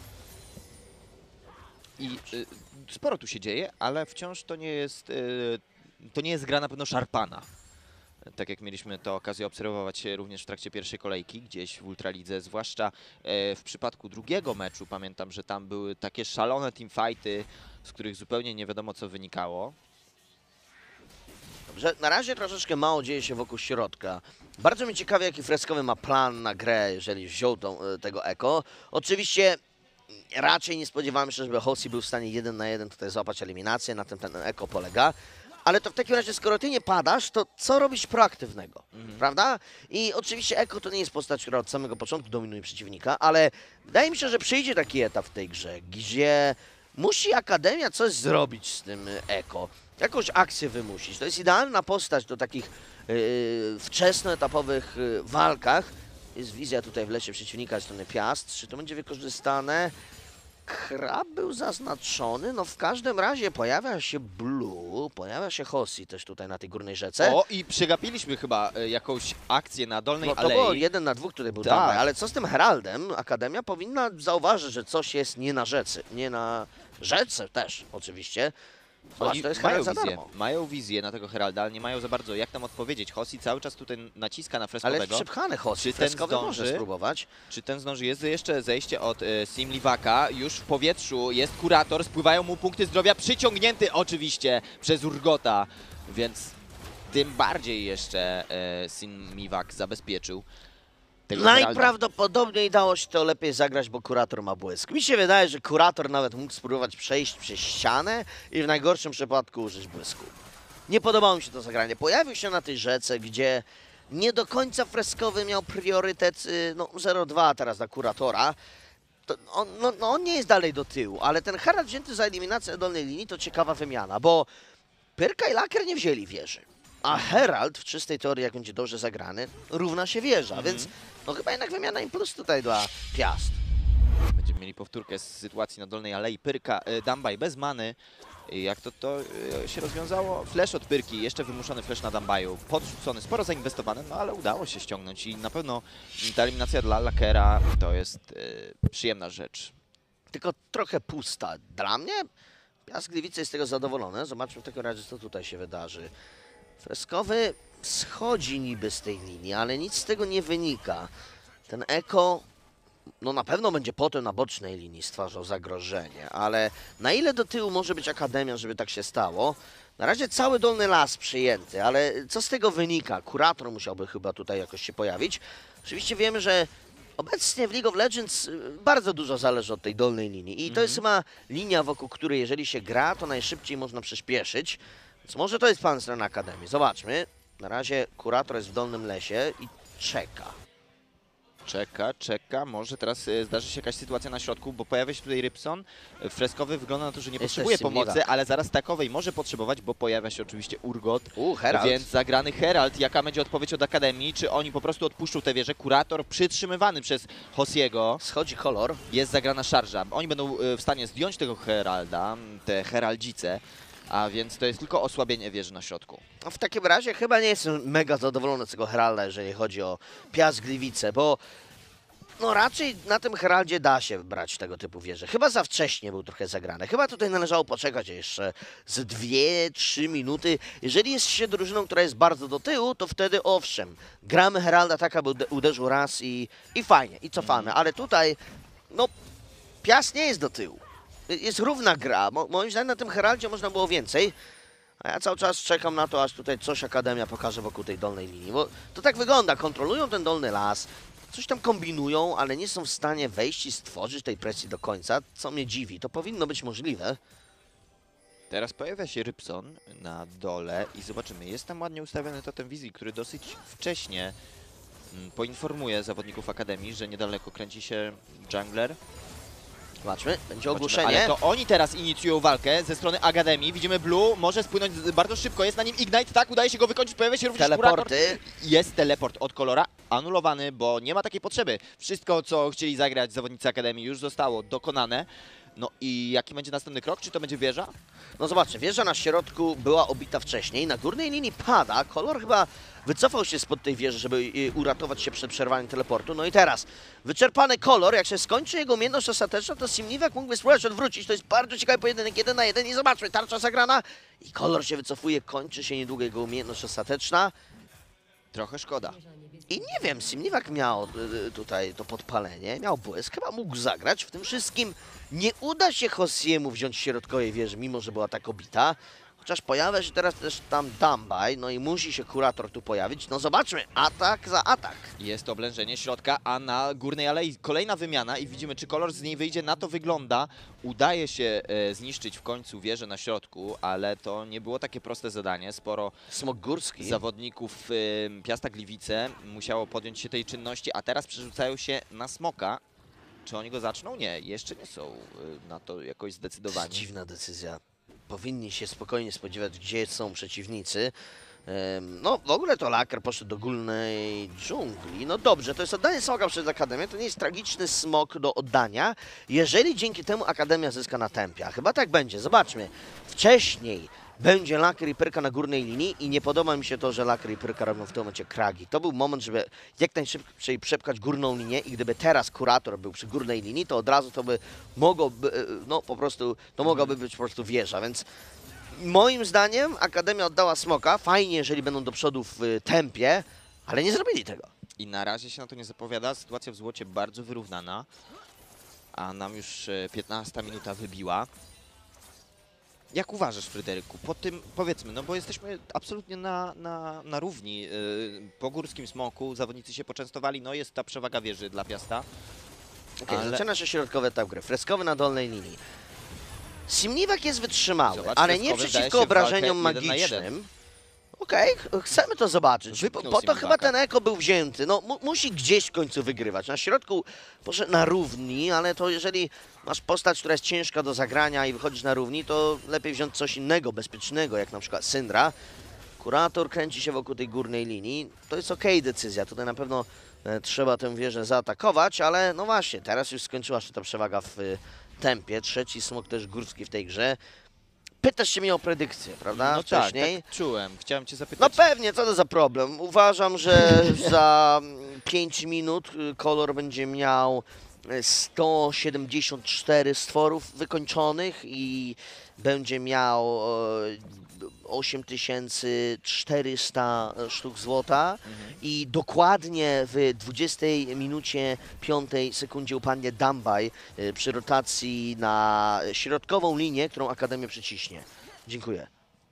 I sporo tu się dzieje, ale wciąż to nie jest gra na pewno szarpana. Tak jak mieliśmy to okazję obserwować również w trakcie pierwszej kolejki, gdzieś w Ultralidze, zwłaszcza w przypadku drugiego meczu. Pamiętam, że tam były takie szalone teamfighty, z których zupełnie nie wiadomo co wynikało. Dobrze, na razie troszeczkę mało dzieje się wokół środka. Bardzo mnie ciekawi, jaki Freskowy ma plan na grę, jeżeli wziął tego Eko. Oczywiście raczej nie spodziewamy się, żeby Hossi był w stanie 1 na 1 tutaj złapać eliminację, na tym ten Eko polega. Ale to w takim razie, skoro ty nie padasz, to co robisz proaktywnego, prawda? I oczywiście Eko to nie jest postać, która od samego początku dominuje przeciwnika, ale wydaje mi się, że przyjdzie taki etap w tej grze, gdzie musi Akademia coś zrobić z tym Eko. Jakąś akcję wymusić. To jest idealna postać do takich wczesnoetapowych walkach. Jest wizja tutaj w lesie przeciwnika z strony Piast. Czy to będzie wykorzystane? Krab był zaznaczony, no w każdym razie pojawia się Blue, pojawia się Hossi też tutaj na tej górnej rzece. O, i przegapiliśmy chyba jakąś akcję na dolnej No to alei. było 1 na 2, który był Tak. tam, ale co z tym Heraldem? Akademia powinna zauważyć, że coś jest nie na rzece, nie na rzece też oczywiście. Zobacz, Oni to jest mają Herald za wizję, darmo. mają wizję na tego Heralda, ale nie mają za bardzo jak tam odpowiedzieć. Hossi cały czas tutaj naciska na Ale freskowego. jest przepchany Hossi, Czy ten freskowy może zdąży? spróbować. Czy ten zdąży? Jest jeszcze zejście od Simliwaka. Już w powietrzu jest kurator. Spływają mu punkty zdrowia. Przyciągnięty oczywiście przez Urgota. Więc tym bardziej jeszcze Simliwak zabezpieczył tego Heralda. Najprawdopodobniej dało się to lepiej zagrać, bo kurator ma błysk. Mi się wydaje, że kurator nawet mógł spróbować przejść przez ścianę i w najgorszym przypadku użyć błysku. Nie podobało mi się to zagranie. Pojawił się na tej rzece, gdzie nie do końca freskowy miał priorytet, no 0-2 teraz dla kuratora. To on nie jest dalej do tyłu, ale ten Herald wzięty za eliminację dolnej linii to ciekawa wymiana, bo Pyrka i Lakier nie wzięli wieży. A Herald w czystej teorii, jak będzie dobrze zagrany, równa się wieża, więc no chyba jednak wymiana impuls tutaj dla Piast. Będziemy mieli powtórkę z sytuacji na dolnej alei. Pyrka, Dambaj bez many. Jak to się rozwiązało? Flash od Pyrki, jeszcze wymuszony flash na Dambaju, podrzucony, sporo zainwestowany, no ale udało się ściągnąć i na pewno ta eliminacja dla Lakera to jest przyjemna rzecz. Tylko trochę pusta. Dla mnie Piast Gliwice jest z tego zadowolony. Zobaczmy w takim razie, co tutaj się wydarzy. Freskowy schodzi niby z tej linii, ale nic z tego nie wynika. Ten Eko, no na pewno będzie potem na bocznej linii stwarzał zagrożenie, ale na ile do tyłu może być Akademia, żeby tak się stało? Na razie cały dolny las przyjęty, ale co z tego wynika? Kurator musiałby chyba tutaj jakoś się pojawić. Oczywiście wiemy, że obecnie w League of Legends bardzo dużo zależy od tej dolnej linii i to jest chyba linia, wokół której jeżeli się gra, to najszybciej można przyspieszyć. Więc może to jest plan strony Akademii. Zobaczmy. Na razie kurator jest w dolnym lesie i czeka. Czeka, może teraz zdarzy się jakaś sytuacja na środku, bo pojawia się tutaj Rybson. Freskowy wygląda na to, że nie Jest potrzebuje też Simliwak. pomocy, ale zaraz takowej może potrzebować, bo pojawia się oczywiście Urgot. Herald. Więc zagrany Herald, jaka będzie odpowiedź od Akademii? Czy oni po prostu odpuszczą tę wieżę? Kurator przytrzymywany przez Hossiego. Schodzi kolor. Jest zagrana szarża. Oni będą w stanie zdjąć tego Heralda, te Heraldzice, a więc to jest tylko osłabienie wieży na środku. No w takim razie chyba nie jestem mega zadowolony z tego Heralda, jeżeli chodzi o Piast Gliwice, bo no raczej na tym Heraldzie da się brać tego typu wieże. Chyba za wcześnie był trochę zagrany. Chyba tutaj należało poczekać jeszcze z 2-3 minuty. Jeżeli jest się drużyną, która jest bardzo do tyłu, to wtedy owszem, gramy Heralda tak, aby uderzył raz i fajnie, i cofamy. Ale tutaj, no, Piast nie jest do tyłu. Jest równa gra. Moim zdaniem na tym Heraldzie można było więcej. A ja cały czas czekam na to, aż tutaj coś Akademia pokaże wokół tej dolnej linii. Bo to tak wygląda. Kontrolują ten dolny las, coś tam kombinują, ale nie są w stanie wejść i stworzyć tej presji do końca, co mnie dziwi. To powinno być możliwe. Teraz pojawia się Rybson na dole i zobaczymy, jest tam ładnie ustawiony totem wizji, który dosyć wcześnie poinformuje zawodników Akademii, że niedaleko kręci się jungler. Zobaczmy, będzie Zobaczymy, ogłoszenie. ale to oni teraz inicjują walkę ze strony Akademii. Widzimy Blue, może spłynąć bardzo szybko, jest na nim Ignite, tak, udaje się go wykończyć, pojawia się również Kurator. Teleporty. Jest teleport od Kolora, anulowany, bo nie ma takiej potrzeby. Wszystko, co chcieli zagrać zawodnicy Akademii, już zostało dokonane. No i jaki będzie następny krok? Czy to będzie wieża? No zobaczcie, wieża na środku była obita wcześniej, na górnej linii pada, Kolor chyba wycofał się spod tej wieży, żeby uratować się przed przerwaniem teleportu. No i teraz, wyczerpany Kolor, jak się skończy jego umiejętność ostateczna, to Simliwak mógłby spróbować odwrócić. To jest bardzo ciekawy pojedynek 1 na 1 i zobaczmy, tarcza zagrana i Kolor się wycofuje, kończy się niedługo jego umiejętność ostateczna. Trochę szkoda. I nie wiem, Simliwak miał tutaj to podpalenie, miał błysk, chyba mógł zagrać. W tym wszystkim nie uda się Hossiemu wziąć środkowej wieży, mimo że była tak obita. Chociaż pojawia się teraz też tam Dambaj, no i musi się kurator tu pojawić. No zobaczmy, atak za atak. Jest oblężenie środka, a na górnej alei kolejna wymiana i widzimy, czy kolor z niej wyjdzie. Na to wygląda. Udaje się zniszczyć w końcu wieżę na środku, ale to nie było takie proste zadanie. Sporo Smok górski. zawodników Piasta Gliwice musiało podjąć się tej czynności, a teraz przerzucają się na smoka. Czy oni go zaczną? Nie, jeszcze nie są na to jakoś To jest zdecydowani. dziwna decyzja. Powinni się spokojnie spodziewać, gdzie są przeciwnicy. No, w ogóle to Laker poszedł do górnej dżungli. No dobrze, to jest oddanie smoka przez Akademię. To nie jest tragiczny smok do oddania, jeżeli dzięki temu Akademia zyska na tempie. A chyba tak będzie. Zobaczmy. Wcześniej będzie Laker i Pyrka na górnej linii i nie podoba mi się to, że Laker i Pyrka robią w tym momencie kragi. To był moment, żeby jak najszybciej przepchać górną linię i gdyby teraz kurator był przy górnej linii, to od razu to by mogłoby, no po prostu, to mogłaby być po prostu wieża, więc moim zdaniem Akademia oddała smoka. Fajnie, jeżeli będą do przodu w tempie, ale nie zrobili tego. I na razie się na to nie zapowiada. Sytuacja w złocie bardzo wyrównana, a nam już 15 minuta wybiła. Jak uważasz, Fryderyku, po tym, powiedzmy, no bo jesteśmy absolutnie na równi. Po górskim smoku zawodnicy się poczęstowali, no jest ta przewaga wieży dla Piasta. Okay, Ale- zaczyna się środkowy etap gry. Freskowy na dolnej linii. Simniwak jest wytrzymały, Zobacz, ale nie freskowy wdaje przeciwko się w obrażeniom walkę 1 na 1. magicznym. Okej, chcemy to zobaczyć. Wypchnął Po to Simniwaka. chyba ten Eko był wzięty. No, musi gdzieś w końcu wygrywać. Na środku poszedł na równi, ale to jeżeli masz postać, która jest ciężka do zagrania i wychodzisz na równi, to lepiej wziąć coś innego, bezpiecznego, jak na przykład Syndra. Kurator kręci się wokół tej górnej linii. To jest okej decyzja. Tutaj na pewno trzeba tę wieżę zaatakować, ale no właśnie, teraz już skończyła się ta przewaga w tempie. Trzeci smok też górski w tej grze. Pytasz się mnie o predykcję, prawda? No tak, Wcześniej. tak czułem. Chciałem cię No zapytać. pewnie, co to za problem? Uważam, że za 5 minut kolor będzie miał 174 stworów wykończonych i będzie miał 8400 sztuk złota i dokładnie w 20 minucie 5 sekundzie upadnie Dambaj przy rotacji na środkową linię, którą Akademia przyciśnie. Dziękuję.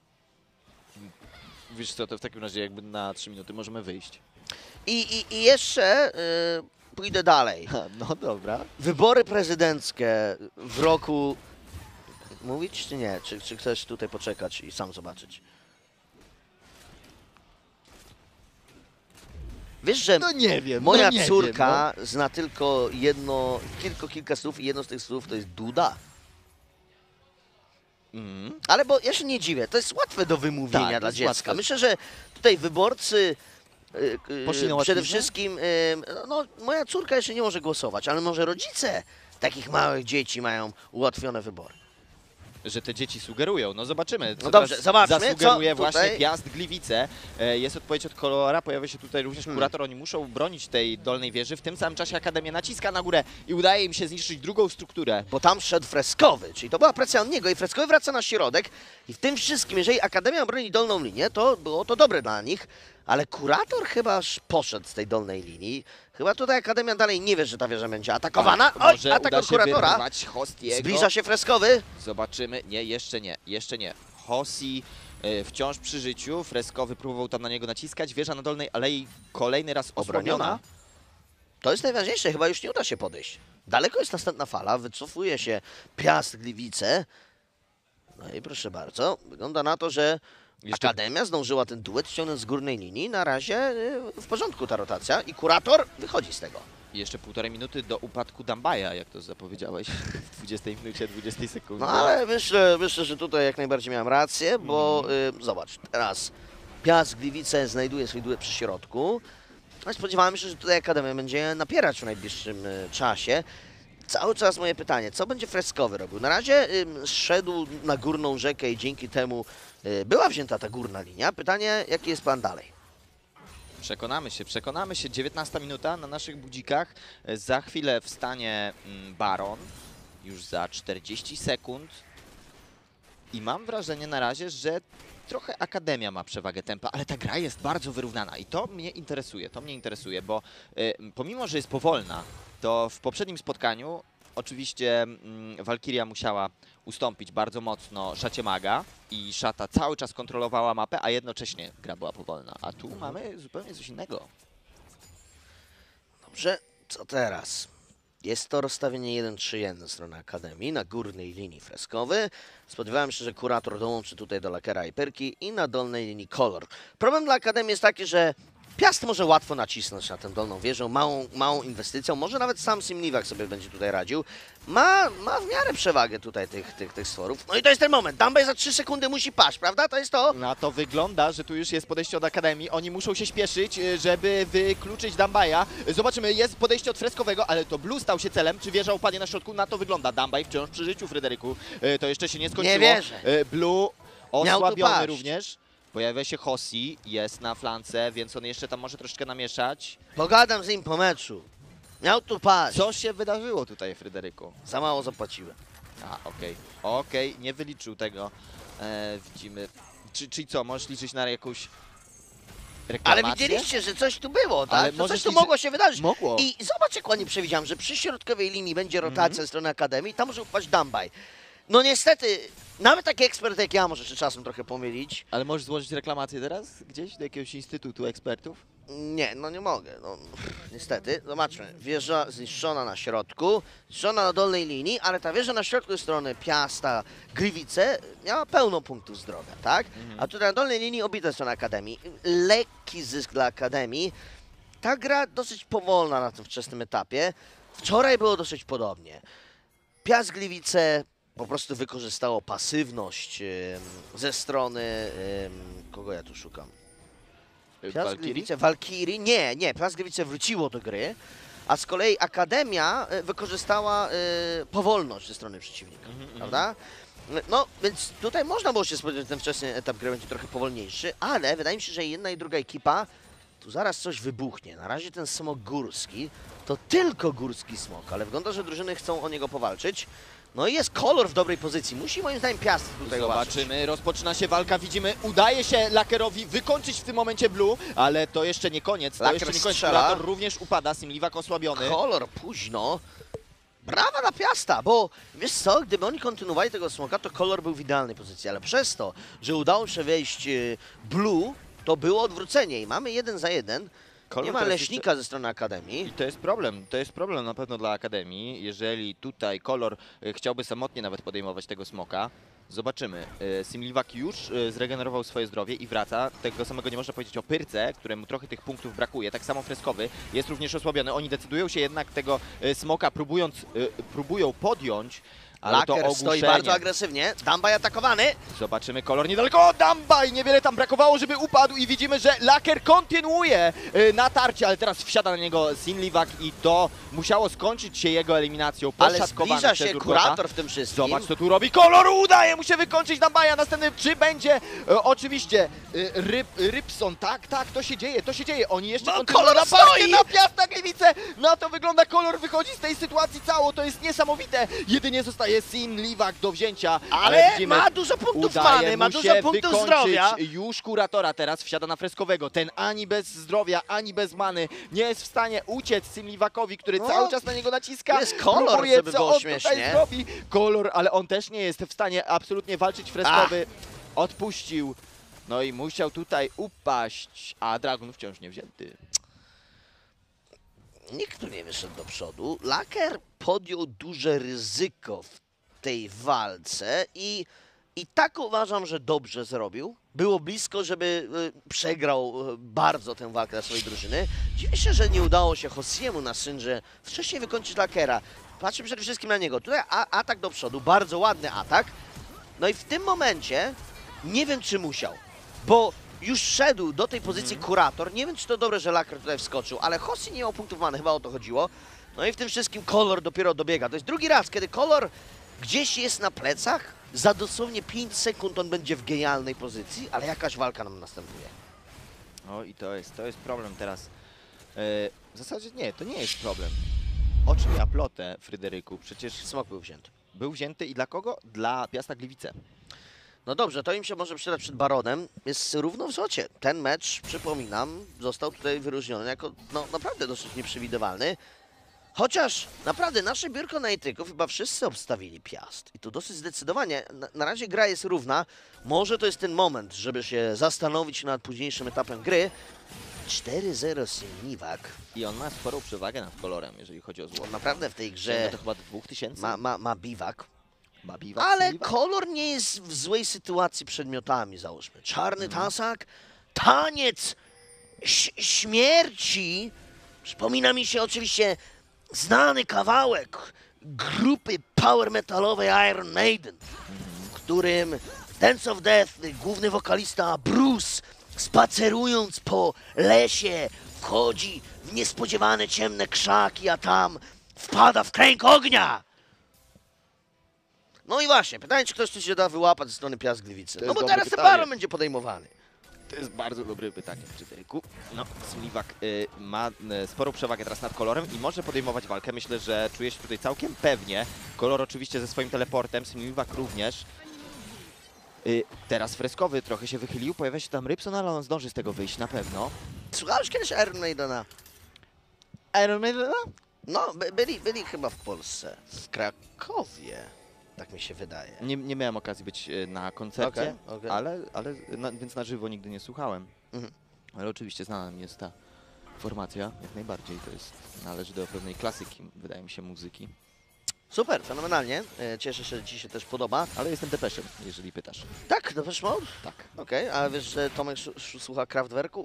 Wiesz co, to w takim razie jakby na 3 minuty możemy wyjść. I jeszcze pójdę dalej. No dobra. Wybory prezydenckie w roku... Mówić czy nie? Czy chcesz tutaj poczekać i sam zobaczyć? Wiesz, że No nie wiem, moja no nie córka zna tylko kilka słów i jedno z tych słów to jest Duda. Ale bo ja się nie dziwię, to jest łatwe do wymówienia Tak, to dla jest dziecka. łatwe. Myślę, że tutaj wyborcy Poszli na przede łatwiznę? wszystkim, no moja córka jeszcze nie może głosować, ale może rodzice takich małych dzieci mają ułatwione wybory. Że te dzieci sugerują. No zobaczymy. Co No dobrze, teraz zobaczmy, zasugeruje co właśnie tutaj- Piast Gliwice. Jest odpowiedź od kolora, pojawia się tutaj również kurator. Oni muszą bronić tej dolnej wieży. W tym samym czasie Akademia naciska na górę i udaje im się zniszczyć drugą strukturę. Bo tam szedł freskowy, czyli to była presja od niego i freskowy wraca na środek i w tym wszystkim, jeżeli Akademia broni dolną linię, to było to dobre dla nich, ale kurator chyba aż poszedł z tej dolnej linii. Chyba tutaj Akademia dalej nie wie, że ta wieża będzie atakowana. Oj, Może atak uda od się kuratora. wyrwać Hostiego. Zbliża się freskowy. Zobaczymy. Nie, jeszcze nie. Jeszcze nie. Hosi wciąż przy życiu. Freskowy próbował tam na niego naciskać. Wieża na dolnej alei kolejny raz osłabiona. Obroniona. To jest najważniejsze, chyba już nie uda się podejść. Daleko jest następna fala, wycofuje się Piast Gliwice. No i proszę bardzo, wygląda na to, że Jeszcze- Akademia zdążyła ten duet ściągnąć z górnej linii. Na razie w porządku ta rotacja i kurator wychodzi z tego. I jeszcze 1,5 minuty do upadku Dambaja, jak to zapowiedziałeś w 20 minucie, 20 sekundzie. No ale myślę, że tutaj jak najbardziej miałem rację, bo zobacz, teraz Piast Gliwice znajduje swój duet przy środku. No i spodziewałem się, że tutaj Akademia będzie napierać w najbliższym czasie. Cały czas moje pytanie, co będzie freskowy robił? Na razie zszedł na górną rzekę i dzięki temu była wzięta ta górna linia. Pytanie, jaki jest plan dalej? Przekonamy się. 19 minuta na naszych budzikach. Za chwilę wstanie Baron, już za 40 sekund. I mam wrażenie na razie, że trochę Akademia ma przewagę tempa, ale ta gra jest bardzo wyrównana i to mnie interesuje, bo pomimo, że jest powolna, to w poprzednim spotkaniu Oczywiście Walkiria musiała ustąpić bardzo mocno Szacie Maga i Szata cały czas kontrolowała mapę, a jednocześnie gra była powolna. A tu mamy zupełnie coś innego. Dobrze, co teraz? Jest to rozstawienie 1-3-1 ze strony Akademii na górnej linii freskowy. Spodziewałem się, że Kurator dołączy tutaj do Lakera i Pyrki i na dolnej linii Kolor. Problem dla Akademii jest taki, że Piast może łatwo nacisnąć na tę dolną wieżę, małą inwestycją, może nawet sam Simliwak sobie będzie tutaj radził. Ma w miarę przewagę tutaj tych stworów. No i to jest ten moment, Dambaj za 3 sekundy musi paść, prawda? To jest to? Na to wygląda, że tu już jest podejście od Akademii. Oni muszą się śpieszyć, żeby wykluczyć Dambaja. Zobaczymy, jest podejście od Freskowego, ale to Blue stał się celem. Czy wieża upadnie na środku? Na to wygląda. Dambaj wciąż przy życiu, Fryderyku. To jeszcze się nie skończyło. Nie wierzę. Blue Miał tu osłabiony paść. również. Pojawia się Hossi, jest na flance, więc on jeszcze tam może troszeczkę namieszać. Pogadam z nim po meczu. Miał tu paść. Co się wydarzyło tutaj, Fryderyku? Za mało zapłaciłem. A, okej, nie wyliczył tego. Widzimy. Czyli co, możesz liczyć na jakąś reklamację? Ale widzieliście, że coś tu było, tak? Ale Że możesz coś tu liczyć- mogło się wydarzyć. Mogło. I zobacz, jak ładnie przewidziałem, że przy środkowej linii będzie rotacja ze strony Akademii, tam może upaść Dambaj. No niestety, nawet taki ekspert jak ja może się czasem trochę pomylić. Ale możesz złożyć reklamację teraz gdzieś do jakiegoś instytutu ekspertów? Nie, no nie mogę, no niestety. Zobaczmy, wieża zniszczona na środku, zniszczona na dolnej linii, ale ta wieża na środku ze strony Piasta, Gliwice miała pełno punktów zdrowia, tak? A tutaj na dolnej linii obita strona Akademii. Lekki zysk dla Akademii. Ta gra dosyć powolna na tym wczesnym etapie. Wczoraj było dosyć podobnie. Piast Gliwice po prostu wykorzystało pasywność ze strony... kogo ja tu szukam? Piast Walkirii? Gliwice, Walkirii, nie, Piast Gliwice wróciło do gry, a z kolei Akademia wykorzystała powolność ze strony przeciwnika, prawda? No, więc tutaj można było się spodziewać, że ten wczesny etap gry będzie trochę powolniejszy, ale wydaje mi się, że jedna i druga ekipa tu zaraz coś wybuchnie. Na razie ten smok górski to tylko górski smok, ale wygląda, że drużyny chcą o niego powalczyć. No i jest Kolor w dobrej pozycji. Musi moim zdaniem Piast tutaj uważać. Zobaczymy, rozpoczyna się walka, widzimy, udaje się Lakerowi wykończyć w tym momencie Blue, ale to jeszcze nie koniec, to Laker jeszcze nie koniec, strzela. Kurator również upada, Simliwak osłabiony. Kolor późno. Brawa dla Piasta, bo wiesz co, gdyby oni kontynuowali tego smoka, to Kolor był w idealnej pozycji, ale przez to, że udało się wejść Blue, to było odwrócenie i mamy 1 za 1. Kolor Nie ma teraz Leśnika ze strony Akademii. I to jest problem na pewno dla Akademii, jeżeli tutaj Kolor chciałby samotnie nawet podejmować tego smoka. Zobaczymy. Simliwak już zregenerował swoje zdrowie i wraca. Tego samego nie można powiedzieć o Pyrce, któremu trochę tych punktów brakuje. Tak samo Freskowy jest również osłabiony. Oni decydują się jednak tego smoka próbują podjąć, ale to Laker stoi ogłuszenie. bardzo agresywnie. Dambaj atakowany. Zobaczymy, Kolor niedaleko, Dambaj, niewiele tam brakowało, żeby upadł i widzimy, że Laker kontynuuje natarcie, ale teraz wsiada na niego Simliwak i to musiało skończyć się jego eliminacją. Ale Poszatkowany zbliża przez się Urgota. Kurator w tym wszystkim. Zobacz, co tu robi Kolor, udaje mu się wykończyć Dambaja, następny, czy będzie, oczywiście, Rybson, tak, to się dzieje, oni jeszcze No, kontynuują Kolor napaść stoi! na Piasta Gliwice, na to wygląda, Kolor wychodzi z tej sytuacji cało, to jest niesamowite, jedynie zostaje Simliwak do wzięcia, Ale widzimy, ma dużo punktów udaje many, ma mu dużo się punktów wykończyć zdrowia. już Kuratora, teraz wsiada na Freskowego, ten ani bez zdrowia, ani bez many, nie jest w stanie uciec Simliwakowi, który No, cały czas na niego naciska, jest Kolor, próbuje, żeby co było on śmiesznie. tutaj zrobi, Kolor, ale on też nie jest w stanie absolutnie walczyć, Freskowy odpuścił, no i musiał tutaj upaść, a Dragon wciąż nie wzięty. Nikt tu nie wyszedł do przodu. Laker podjął duże ryzyko w tej walce i tak uważam, że dobrze zrobił. Było blisko, żeby przegrał bardzo tę walkę dla swojej drużyny. Dziwię się, że nie udało się Hossiemu na Syndrze wcześniej wykończyć Lakera. Patrzę przede wszystkim na niego. Tutaj atak do przodu, bardzo ładny atak. No i w tym momencie nie wiem, czy musiał, bo już szedł do tej pozycji Kurator. Nie wiem, czy to dobre, że Laker tutaj wskoczył, ale Hossi nie miał punktów many, chyba o to chodziło. No i w tym wszystkim Kolor dopiero dobiega. To jest drugi raz, kiedy Kolor gdzieś jest na plecach, za dosłownie 5 sekund on będzie w genialnej pozycji, ale jakaś walka nam następuje. O i to jest problem teraz. W zasadzie nie, to nie jest problem. O czym ja plotę, Fryderyku? Przecież Smok był wzięty. był wzięty i dla kogo? Dla Piasta Gliwice. No dobrze, to im się może przydać przed Baronem. Jest równo w złocie. Ten mecz, przypominam, został tutaj wyróżniony jako naprawdę dosyć nieprzewidywalny. Chociaż naprawdę nasze biurko analityków chyba wszyscy obstawili Piast. I to dosyć zdecydowanie. Na razie gra jest równa. Może to jest ten moment, żeby się zastanowić nad późniejszym etapem gry. 4-0 Simniwak. I on ma sporą przewagę nad kolorem, jeżeli chodzi o złoto. Naprawdę w tej grze To chyba 2000. ma biwak. Ma biwak, Ale Simniwak? kolor nie jest w złej sytuacji przedmiotami, załóżmy. Czarny tasak, taniec śmierci. Przypomina mi się oczywiście znany kawałek grupy power metalowej Iron Maiden, w którym Dance of Death, główny wokalista Bruce, spacerując po lesie, wchodzi w niespodziewane ciemne krzaki, a tam wpada w kręg ognia. No i właśnie, pytanie, czy ktoś tu się da wyłapać ze strony Piast Gliwice. To No jest bo dobre teraz ten pytanie. baron będzie podejmowany. To jest bardzo dobre pytanie, Czytelku. No, Simliwak ma sporą przewagę teraz nad kolorem i może podejmować walkę. Myślę, że czuje się tutaj całkiem pewnie. Kolor oczywiście ze swoim teleportem, Simliwak również. Teraz freskowy trochę się wychylił, pojawia się tam Rybson, ale on zdąży z tego wyjść na pewno. Słuchałeś kiedyś Iron Maidena? Iron Maiden? No, byli chyba w Polsce. W Krakowie. Tak mi się wydaje. Nie miałem okazji być na koncercie, Okej. ale więc na żywo nigdy nie słuchałem. Mhm. Ale oczywiście znana mi jest ta formacja, jak najbardziej. To jest, należy do pewnej klasyki, wydaje mi się, muzyki. Super, fenomenalnie. Cieszę się, że ci się też podoba. Ale jestem Depeszem, jeżeli pytasz. Tak, Depeche Mode? Tak. Okej, a wiesz, że Tomek słucha Kraftwerku?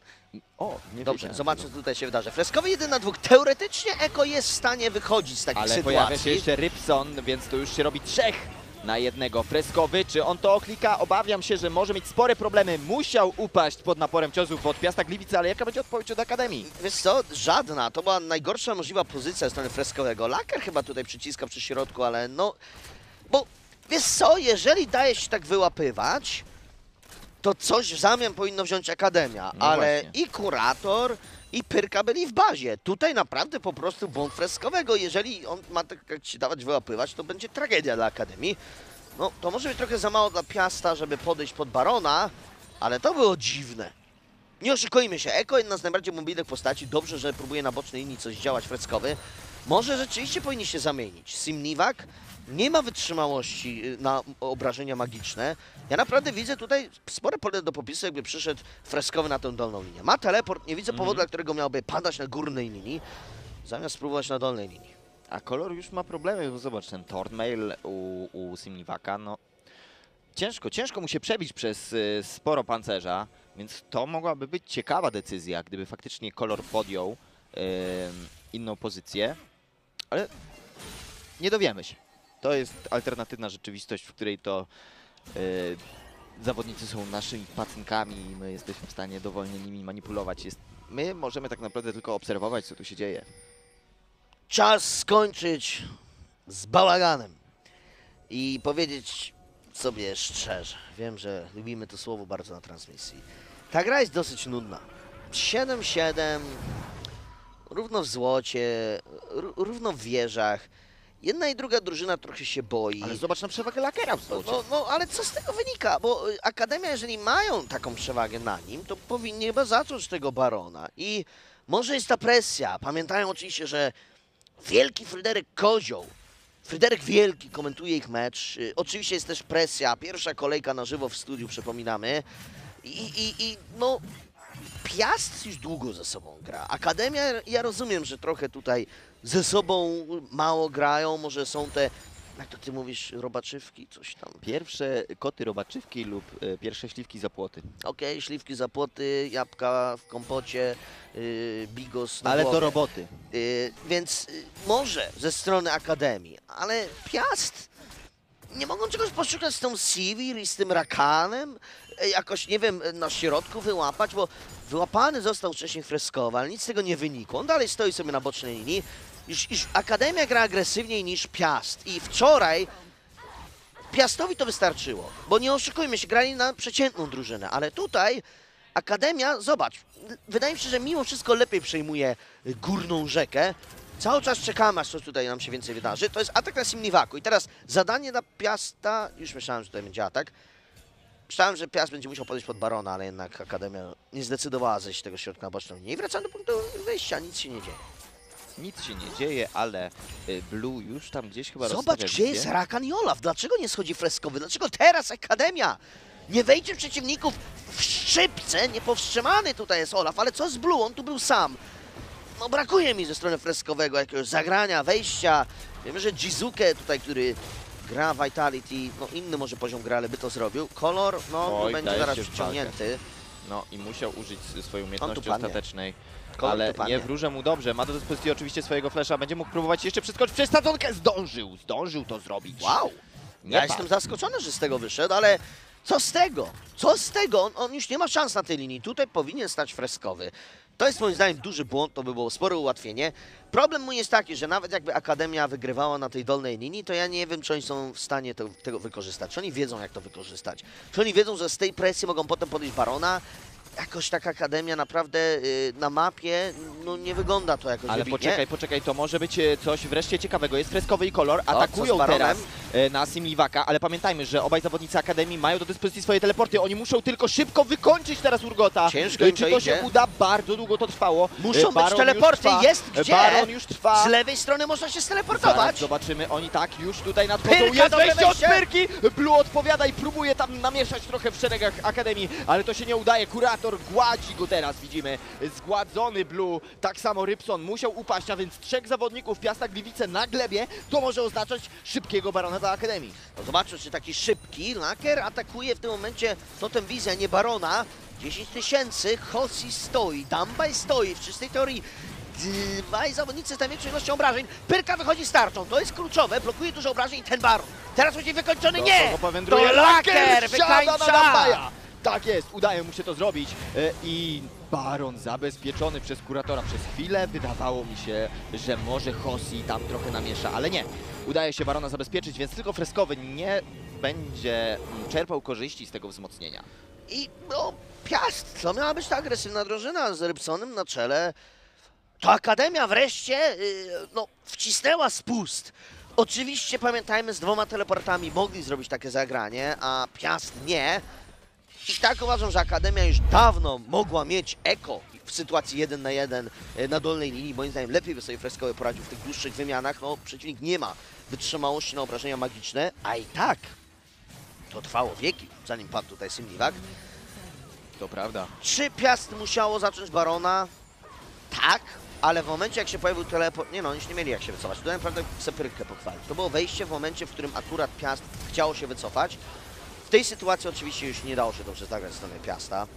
O, nie Dobrze, wiedziałem. zobaczmy, co tutaj się wydarzy. Freskowy 1 na 2. Teoretycznie Eko jest w stanie wychodzić z takich Ale sytuacji. pojawia się jeszcze Rybson, więc to już się robi 3 na 1. Freskowy, czy on to oklika? Obawiam się, że może mieć spore problemy. Musiał upaść pod naporem ciosów od Piasta Gliwice, ale jaka będzie odpowiedź od Akademii? Wiesz co, żadna. To była najgorsza możliwa pozycja ze strony Freskowego. Laker chyba tutaj przyciska przy środku, ale no... Bo wiesz co, jeżeli daje się tak wyłapywać, to coś w zamian powinno wziąć Akademia, No ale właśnie. i Kurator, i Pyrka byli w bazie. Tutaj naprawdę po prostu błąd Freskowego. Jeżeli on ma tak jak się dawać wyłapywać, to będzie tragedia dla Akademii. No, to może być trochę za mało dla Piasta, żeby podejść pod Barona, ale to było dziwne. Nie oszukujmy się, Eko jedna z najbardziej mobilnych postaci. Dobrze, że próbuje na bocznej linii coś działać Freskowy. Może rzeczywiście powinni się zamienić. Simniwak nie ma wytrzymałości na obrażenia magiczne. Ja naprawdę widzę tutaj spore pole do popisu, jakby przyszedł Freskowy na tę dolną linię. Ma teleport, nie widzę powodu, dla którego miałby padać na górnej linii, zamiast spróbować na dolnej linii. A kolor już ma problemy, bo zobacz, ten Tornmail u Simniwaka, no... Ciężko mu się przebić przez sporo pancerza, więc to mogłaby być ciekawa decyzja, gdyby faktycznie kolor podjął inną pozycję, ale nie dowiemy się. To jest alternatywna rzeczywistość, w której to zawodnicy są naszymi pacynkami i my jesteśmy w stanie dowolnie nimi manipulować. My możemy tak naprawdę tylko obserwować, co tu się dzieje. Czas skończyć z bałaganem i powiedzieć sobie szczerze. Wiem, że lubimy to słowo bardzo na transmisji. Ta gra jest dosyć nudna. 7-7, równo w złocie, równo w wieżach. Jedna i druga drużyna trochę się boi. Ale zobacz na przewagę Lakera w złocie. No, ale co z tego wynika? Bo Akademia, jeżeli mają taką przewagę na nim, to powinni chyba zacząć tego Barona. I może jest ta presja. Pamiętają oczywiście, że wielki Fryderyk Kozioł, Fryderyk Wielki komentuje ich mecz. Oczywiście jest też presja. Pierwsza kolejka na żywo w studiu, przypominamy. I no, Piast już długo ze sobą gra. Akademia, ja rozumiem, że trochę tutaj ze sobą mało grają. Może są te, jak to ty mówisz, robaczywki, coś tam. Pierwsze koty robaczywki lub pierwsze śliwki za płoty. Okej, śliwki za płoty, jabłka w kompocie, bigos na Ale głowie. do roboty. Więc może ze strony Akademii, ale Piast nie mogą czegoś poszukać z tą Sivir i z tym Rakanem, jakoś, nie wiem, na środku wyłapać, bo wyłapany został wcześniej Freskowy, ale nic z tego nie wynikło. On dalej stoi sobie na bocznej linii. Już Akademia gra agresywniej niż Piast i wczoraj Piastowi to wystarczyło, bo nie oszukujmy się, grali na przeciętną drużynę, ale tutaj Akademia, zobacz, wydaje mi się, że mimo wszystko lepiej przejmuje górną rzekę. Cały czas czekamy, aż coś tutaj nam się więcej wydarzy. To jest atak na Simniwaku i teraz zadanie dla Piasta, już myślałem, że tutaj będzie atak. Myślałem, że Piast będzie musiał podejść pod Barona, ale jednak Akademia nie zdecydowała zejść z tego środka na boczną linię. I wracamy do punktu wyjścia, nic się nie dzieje. nic się nie dzieje, ale Blue już tam gdzieś chyba Zobacz, rozstawia gdzie jest wizję. Rakan i Olaf. Dlaczego nie schodzi freskowy? Dlaczego teraz Akademia nie wejdzie w przeciwników w szybce? Niepowstrzymany tutaj jest Olaf, ale co z Blue? On tu był sam. No brakuje mi ze strony freskowego jakiegoś zagrania, wejścia. Wiemy, że Jizuke tutaj, który gra Vitality, no inny może poziom gry, ale by to zrobił. Kolor, no Oj, będzie daje zaraz się w przyciągnięty. No i musiał użyć swojej tu umiejętności padnie. ostatecznej. Kolor Ale tu padnie. nie wróżę mu dobrze. Ma do dyspozycji oczywiście swojego flesza. Będzie mógł próbować jeszcze przeskoczyć przez sadzonkę. Zdążył to zrobić. Wow! Nie Ja padł. jestem zaskoczony, że z tego wyszedł, ale co z tego? Co z tego? On już nie ma szans na tej linii. Tutaj powinien stać freskowy. To jest moim zdaniem duży błąd, to by było spore ułatwienie. Problem mój jest taki, że nawet jakby Akademia wygrywała na tej dolnej linii, to ja nie wiem, czy oni są w stanie tego wykorzystać. Czy oni wiedzą, jak to wykorzystać. Czy oni wiedzą, że z tej presji mogą potem podejść Barona. Jakoś taka Akademia naprawdę na mapie, no nie wygląda to jakoś Ale wybitnie. poczekaj, to może być coś wreszcie ciekawego. Jest freskowy i kolor, co z atakują Baronem? teraz na Simliwaka, ale pamiętajmy, że obaj zawodnicy Akademii mają do dyspozycji swoje teleporty. Oni muszą tylko szybko wykończyć teraz Urgota. Ciężko im Czy to to idzie. się uda? Bardzo długo to trwało. Muszą być Baron już teleporty, trwa. jest gdzie? Baron już trwa. Z lewej strony można się Zaraz steleportować. zobaczymy, oni tak już tutaj nadchodzą. Pyrka, Jest dobre wejście od wejście. Pyrki! Blue odpowiada i próbuje tam namieszać trochę w szeregach Akademii, ale to się nie udaje. Kurator gładzi go teraz, widzimy. Zgładzony Blue. Tak samo Rybson musiał upaść, a więc 3 zawodników Piasta Gliwice na glebie. To może oznaczać szybkiego Barona dla Akademii. No zobaczcie, czy taki szybki Laker atakuje w tym momencie Totem Wizja, nie Barona. 10 000, Hossi stoi, Dambaj stoi, w czystej teorii dwaj zawodnicy z największą ilością obrażeń. Pyrka wychodzi z tarczą, to jest kluczowe, blokuje dużo obrażeń i ten Baron. Teraz będzie wykończony, nie! Kogo powędruje? To Laker wsiada na wykańcza! Dambaja. Tak jest, udaje mu się to zrobić i Baron zabezpieczony przez Kuratora. Przez chwilę wydawało mi się, że może Hossi tam trochę namiesza, ale nie. Udaje się Barona zabezpieczyć, więc tylko freskowy nie będzie czerpał korzyści z tego wzmocnienia. I no, Piast, to miała być ta agresywna drużyna z Rybsonem na czele. To Akademia wreszcie no, wcisnęła spust. Oczywiście pamiętajmy, z 2 teleportami mogli zrobić takie zagranie, a Piast nie. I tak uważam, że Akademia już dawno mogła mieć eko w sytuacji 1 na 1 na dolnej linii. Moim zdaniem lepiej by sobie freskowy poradził w tych dłuższych wymianach. No, przeciwnik nie ma wytrzymałości na obrażenia magiczne, a i tak to trwało wieki, zanim padł tutaj Simliwak. To prawda. Czy Piast musiało zacząć Barona? Tak, ale w momencie, jak się pojawił teleport... Nie no, oni już nie mieli jak się wycofać. Tutaj naprawdę chcę Pyrkę pochwalić. To było wejście w momencie, w którym akurat Piast chciało się wycofać. W tej sytuacji oczywiście już nie dało się dobrze zagrać ze strony Piasta.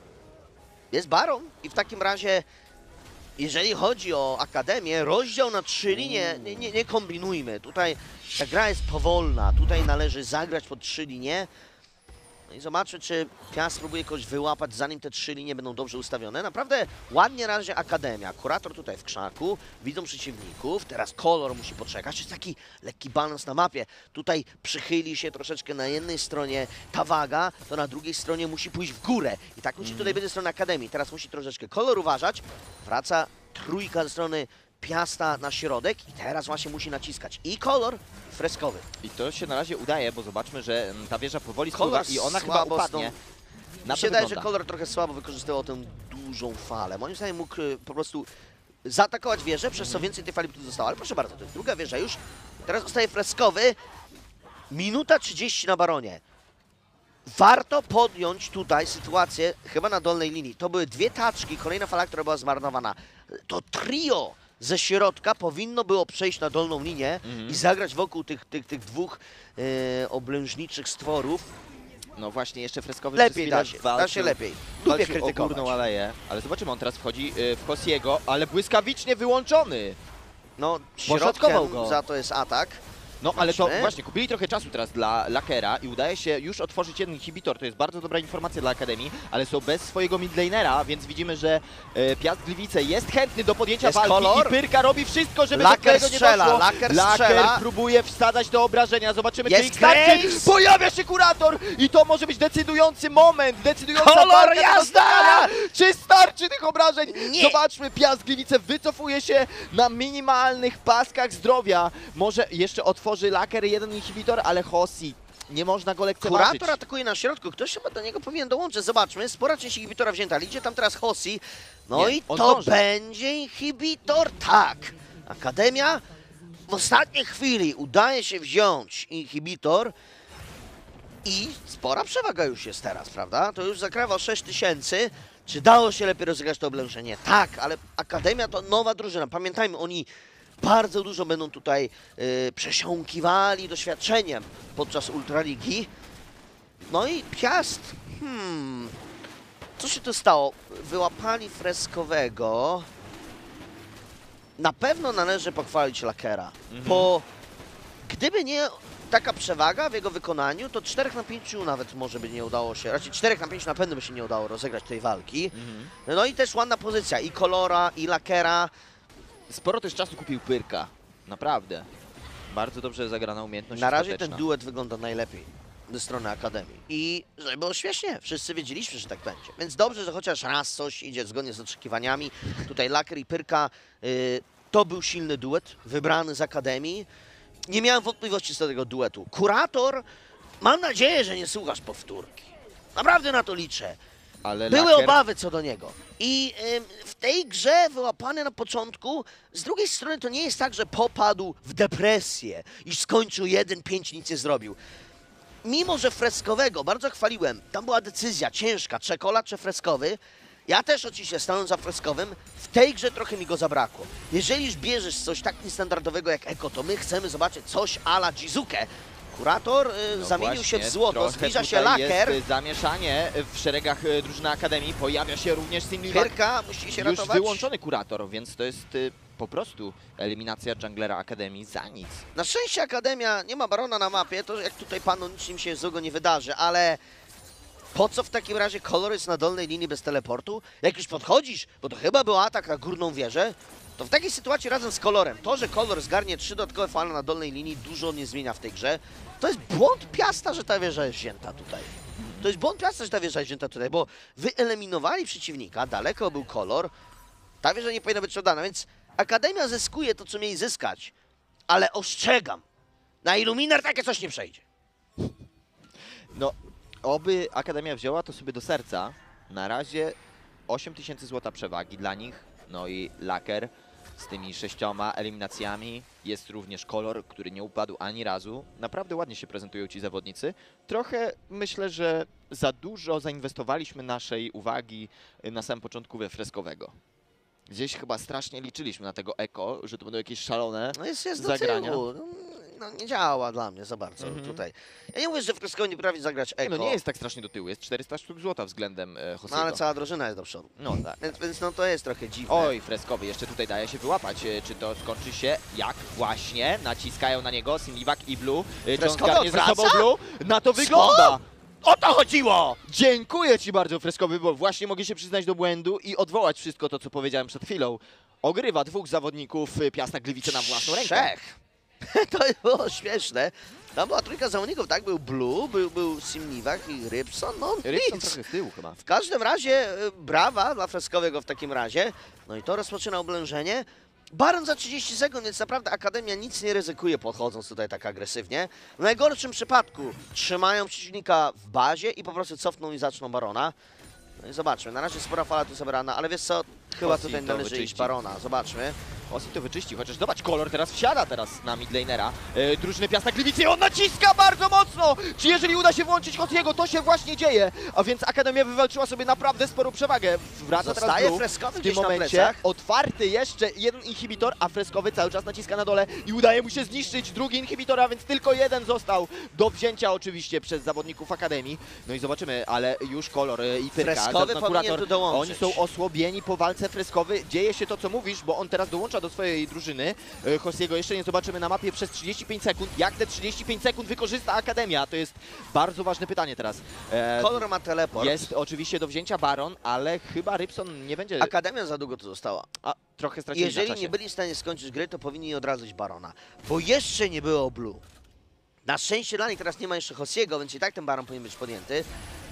Jest Baron i w takim razie, jeżeli chodzi o Akademię, rozdział na 3 linie, nie kombinujmy. Tutaj ta gra jest powolna, tutaj należy zagrać pod 3 linie. No i zobaczmy, czy Piast spróbuje kogoś wyłapać, zanim te 3 linie będą dobrze ustawione. Naprawdę ładnie na razie Akademia. Kurator tutaj w krzaku, widzą przeciwników. Teraz kolor musi poczekać. Jest taki lekki balans na mapie. Tutaj przychyli się troszeczkę na jednej stronie ta waga, to na drugiej stronie musi pójść w górę. I tak musi tutaj być ze strony Akademii. Teraz musi troszeczkę kolor uważać. Wraca trójka ze strony Piasta na środek i teraz właśnie musi naciskać. I kolor freskowy. I to się na razie udaje, bo zobaczmy, że ta wieża powoli spływa Kolor i ona chyba słabo upadnie. Na Mi to się wydaje, że wygląda. kolor trochę słabo wykorzystywał tę dużą falę. Moim zdaniem mógł po prostu zaatakować wieżę, przez co więcej tej fali by tu zostało. Ale proszę bardzo, to jest druga wieża już. Teraz zostaje freskowy. Minuta 30 na Baronie. Warto podjąć tutaj sytuację, chyba na dolnej linii. To były 2 taczki, kolejna fala, która była zmarnowana. To trio ze środka powinno było przejść na dolną linię i zagrać wokół tych 2 oblężniczych stworów. No właśnie, jeszcze freskowy Lepiej przez da chwilę się, da się lepiej. Lubię walczył o krytykować. górną aleję, ale zobaczymy, on teraz wchodzi w Hossiego, ale błyskawicznie wyłączony. No, Poszatkował środkiem go. za to jest atak. No ale to Zobaczmy. właśnie, kupili trochę czasu teraz dla Lakera i udaje się już otworzyć jeden inhibitor. To jest bardzo dobra informacja dla Akademii, ale są bez swojego midlanera, więc widzimy, że Piast Gliwice jest chętny do podjęcia Jest walki kolor. i Pyrka robi wszystko, żeby Laker do tego nie strzela, doszło. Laker strzela. próbuje wsadzać do obrażenia. Zobaczymy, czy Jest ich starczy. Grace. Pojawia się Kurator i to może być decydujący moment, decydująca Kolor, walka do jazda! dostania. Czy starczy tych obrażeń? Nie. Zobaczmy, Piast Gliwice wycofuje się na minimalnych paskach zdrowia. Może jeszcze otworzy Laker jeden inhibitor, ale Hossi, nie można go lekceważyć. Kurator atakuje na środku, ktoś chyba do niego powinien dołączyć. Zobaczmy, spora część inhibitora wzięta, idzie tam teraz Hossi. No Nie, i on to dąży. będzie inhibitor, tak. Akademia w ostatniej chwili udaje się wziąć inhibitor i spora przewaga już jest teraz, prawda? To już zakrawa 6000. Czy dało się lepiej rozegrać to oblężenie? Tak, ale Akademia to nowa drużyna. Pamiętajmy, oni bardzo dużo będą tutaj przesiąkiwali doświadczeniem podczas Ultraligi. No i Piast, co się tu stało? Wyłapali freskowego. Na pewno należy pochwalić Lakera, bo gdyby nie taka przewaga w jego wykonaniu, to 4 na 5 nawet może by nie udało się, raczej 4 na 5 na pewno by się nie udało rozegrać tej walki. No i też ładna pozycja i Kolora, i Lakera. Sporo też czasu kupił Pyrka. Naprawdę. Bardzo dobrze zagrana umiejętność. Na razie skuteczna. ten duet wygląda najlepiej ze strony Akademii. I żeby było śmiesznie, wszyscy wiedzieliśmy, że tak będzie. Więc dobrze, że chociaż raz coś idzie zgodnie z oczekiwaniami. Tutaj Laker i Pyrka, to był silny duet, wybrany z Akademii. Nie miałem wątpliwości co do tego duetu. Kurator, mam nadzieję, że nie słuchasz powtórki. Naprawdę na to liczę. Ale Były Laker... obawy co do niego. I w tej grze wyłapany na początku, z drugiej strony to nie jest tak, że popadł w depresję i skończył 1-5, nic nie zrobił. Mimo że freskowego bardzo chwaliłem, tam była decyzja ciężka, czekolad czy freskowy. Ja też oczywiście stanąłem za freskowym, w tej grze trochę mi go zabrakło. Jeżeli już bierzesz coś tak niestandardowego jak Eko, to my chcemy zobaczyć coś a la Jizuke. Kurator zamienił się w złoto, trochę zbliża się tutaj Laker. Jest zamieszanie w szeregach drużyny Akademii, pojawia się również Simliwak. Pyrka musi się Już ratować. wyłączony Kurator, więc to jest po prostu eliminacja junglera Akademii za nic. Na szczęście Akademia nie ma Barona na mapie, to jak tutaj panu nic im się złego nie wydarzy, ale po co w takim razie Kolor jest na dolnej linii bez teleportu? Jak już podchodzisz, bo to chyba był atak na górną wieżę, to w takiej sytuacji razem z Kolorem, to, że Kolor zgarnie 3 dodatkowe fale na dolnej linii, dużo nie zmienia w tej grze. To jest błąd Piasta, że ta wieża jest wzięta tutaj. To jest błąd Piasta, że ta wieża jest wzięta tutaj, bo wyeliminowali przeciwnika, daleko był Kolor, ta wieża nie powinna być oddana, więc Akademia zyskuje to, co mieli zyskać, ale ostrzegam, na Illuminar takie coś nie przejdzie. No, oby Akademia wzięła to sobie do serca. Na razie 8000 złota przewagi dla nich. No i Laker z tymi 6 eliminacjami. Jest również Kolor, który nie upadł ani razu. Naprawdę ładnie się prezentują ci zawodnicy. Trochę myślę, że za dużo zainwestowaliśmy naszej uwagi na samym początku we freskowego. Gdzieś chyba strasznie liczyliśmy na tego Eko, że to będą jakieś szalone No jest do zagrania. tyłu. No, nie działa dla mnie za bardzo tutaj. Ja nie mówię, że freskowy nie potrafi zagrać Eko. No nie jest tak strasznie do tyłu, jest 400 sztuk złota względem Hosiego. No ale cała drużyna jest do przodu. No tak. Więc no to jest trochę dziwne. Oj, freskowy, jeszcze tutaj daje się wyłapać. Czy to skończy się jak właśnie naciskają na niego Simliwak i Blue. Czy on Freskowy zgarnie ze sobą odwraca? Blue? Na to wygląda! O to chodziło! Dziękuję ci bardzo, freskowy, bo właśnie mogę się przyznać do błędu i odwołać wszystko to, co powiedziałem przed chwilą. Ogrywa 2 zawodników Piasta Gliwice na własną rękę. 3. To było śmieszne. Tam była trójka zawodników, tak? Był Blue, był Simliwak i Rybson. No Rybson nic. trochę z tyłu chyba. W każdym razie brawa dla freskowego w takim razie. No i to rozpoczyna oblężenie. Baron za 30 sekund, więc naprawdę Akademia nic nie ryzykuje, podchodząc tutaj tak agresywnie. W najgorszym przypadku trzymają przeciwnika w bazie i po prostu cofną i zaczną Barona. No i zobaczmy, na razie spora fala tu zabrana, ale wiesz co, chyba Fossi tutaj to należy iść wyczyści. Barona, zobaczmy. Osi to wyczyści, chociaż zobacz, Kolor teraz wsiada na midlanera drużyny Piasta Gliwice i on naciska bardzo mocno! Czy jeżeli uda się włączyć Hosiego, to się właśnie dzieje, a więc Akademia wywalczyła sobie naprawdę sporą przewagę. Wraca teraz Zostaje Blue. freskowy W tym gdzieś na momencie plecach. otwarty jeszcze jeden inhibitor, a freskowy cały czas naciska na dole i udaje mu się zniszczyć drugi inhibitor, a więc tylko jeden został do wzięcia oczywiście przez zawodników Akademii. No i zobaczymy, ale już Kolor i Pyrka, Freskowy zarówno powinien Kurator, tu dołączyć. oni są osłabieni po walce freskowy. Dzieje się to, co mówisz, bo on teraz dołącza do swojej drużyny. Hosiego jeszcze nie zobaczymy na mapie przez 35 sekund. Jak te 35 sekund wykorzysta Akademia? To jest bardzo ważne pytanie teraz. Kolor ma teleport. Jest oczywiście do wzięcia Baron, ale chyba Rybson nie będzie... Akademia za długo tu została. A, trochę stracili na Jeżeli czasie. nie byli w stanie skończyć gry, to powinni od razu iść Barona. Bo jeszcze nie było Blue. Na szczęście dla nich teraz nie ma jeszcze Hosiego, więc i tak ten Baron powinien być podjęty.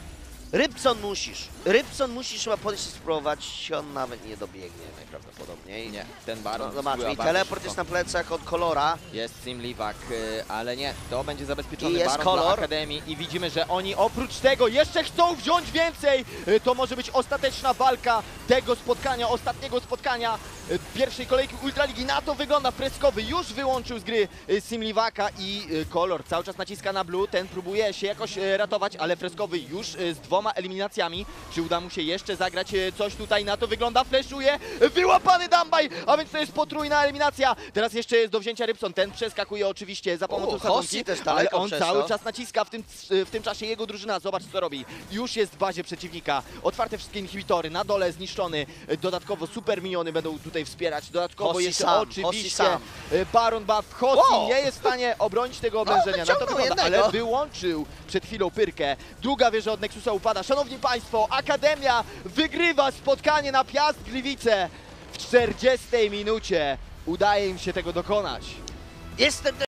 Rybson musisz chyba podejść i spróbować, on nawet nie dobiegnie najprawdopodobniej. Nie, ten Baron Zobaczmy, wpływa i bardzo teleport jest szybko. na plecach od Kolora. Jest Simliwak, ale nie, to będzie zabezpieczony I jest Baron dla kolor. Akademii i widzimy, że oni oprócz tego jeszcze chcą wziąć więcej. To może być ostateczna walka tego spotkania, ostatniego spotkania pierwszej kolejki Ultraligi. Na to wygląda. Freskowy już wyłączył z gry Simliwaka i kolor cały czas naciska na blue, ten próbuje się jakoś ratować, ale Freskowy już z 2 eliminacjami. Czy uda mu się jeszcze zagrać coś tutaj? Na to wygląda, fleszuje, wyłapany Dambaj, a więc to jest potrójna eliminacja. Teraz jeszcze jest do wzięcia Rybson, ten przeskakuje oczywiście za pomocą Hossi sadzonki, też ale daleko on przez cały to. czas naciska w tym czasie jego drużyna. Zobacz co robi. Już jest w bazie przeciwnika. Otwarte wszystkie inhibitory. Na dole zniszczony. Dodatkowo super miniony będą tutaj wspierać. Dodatkowo Hossi jeszcze sam, Hossi oczywiście sam. Baron Buff. Hossi Wow. nie jest w stanie obronić tego oblężenia. Na to wyciągnął wygląda, jednego. ale wyłączył przed chwilą Pyrkę. Druga wieża od Nexusa upada. Szanowni Państwo, Akademia wygrywa spotkanie na Piast Gliwice w 40 minucie. Udaje im się tego dokonać. Jestem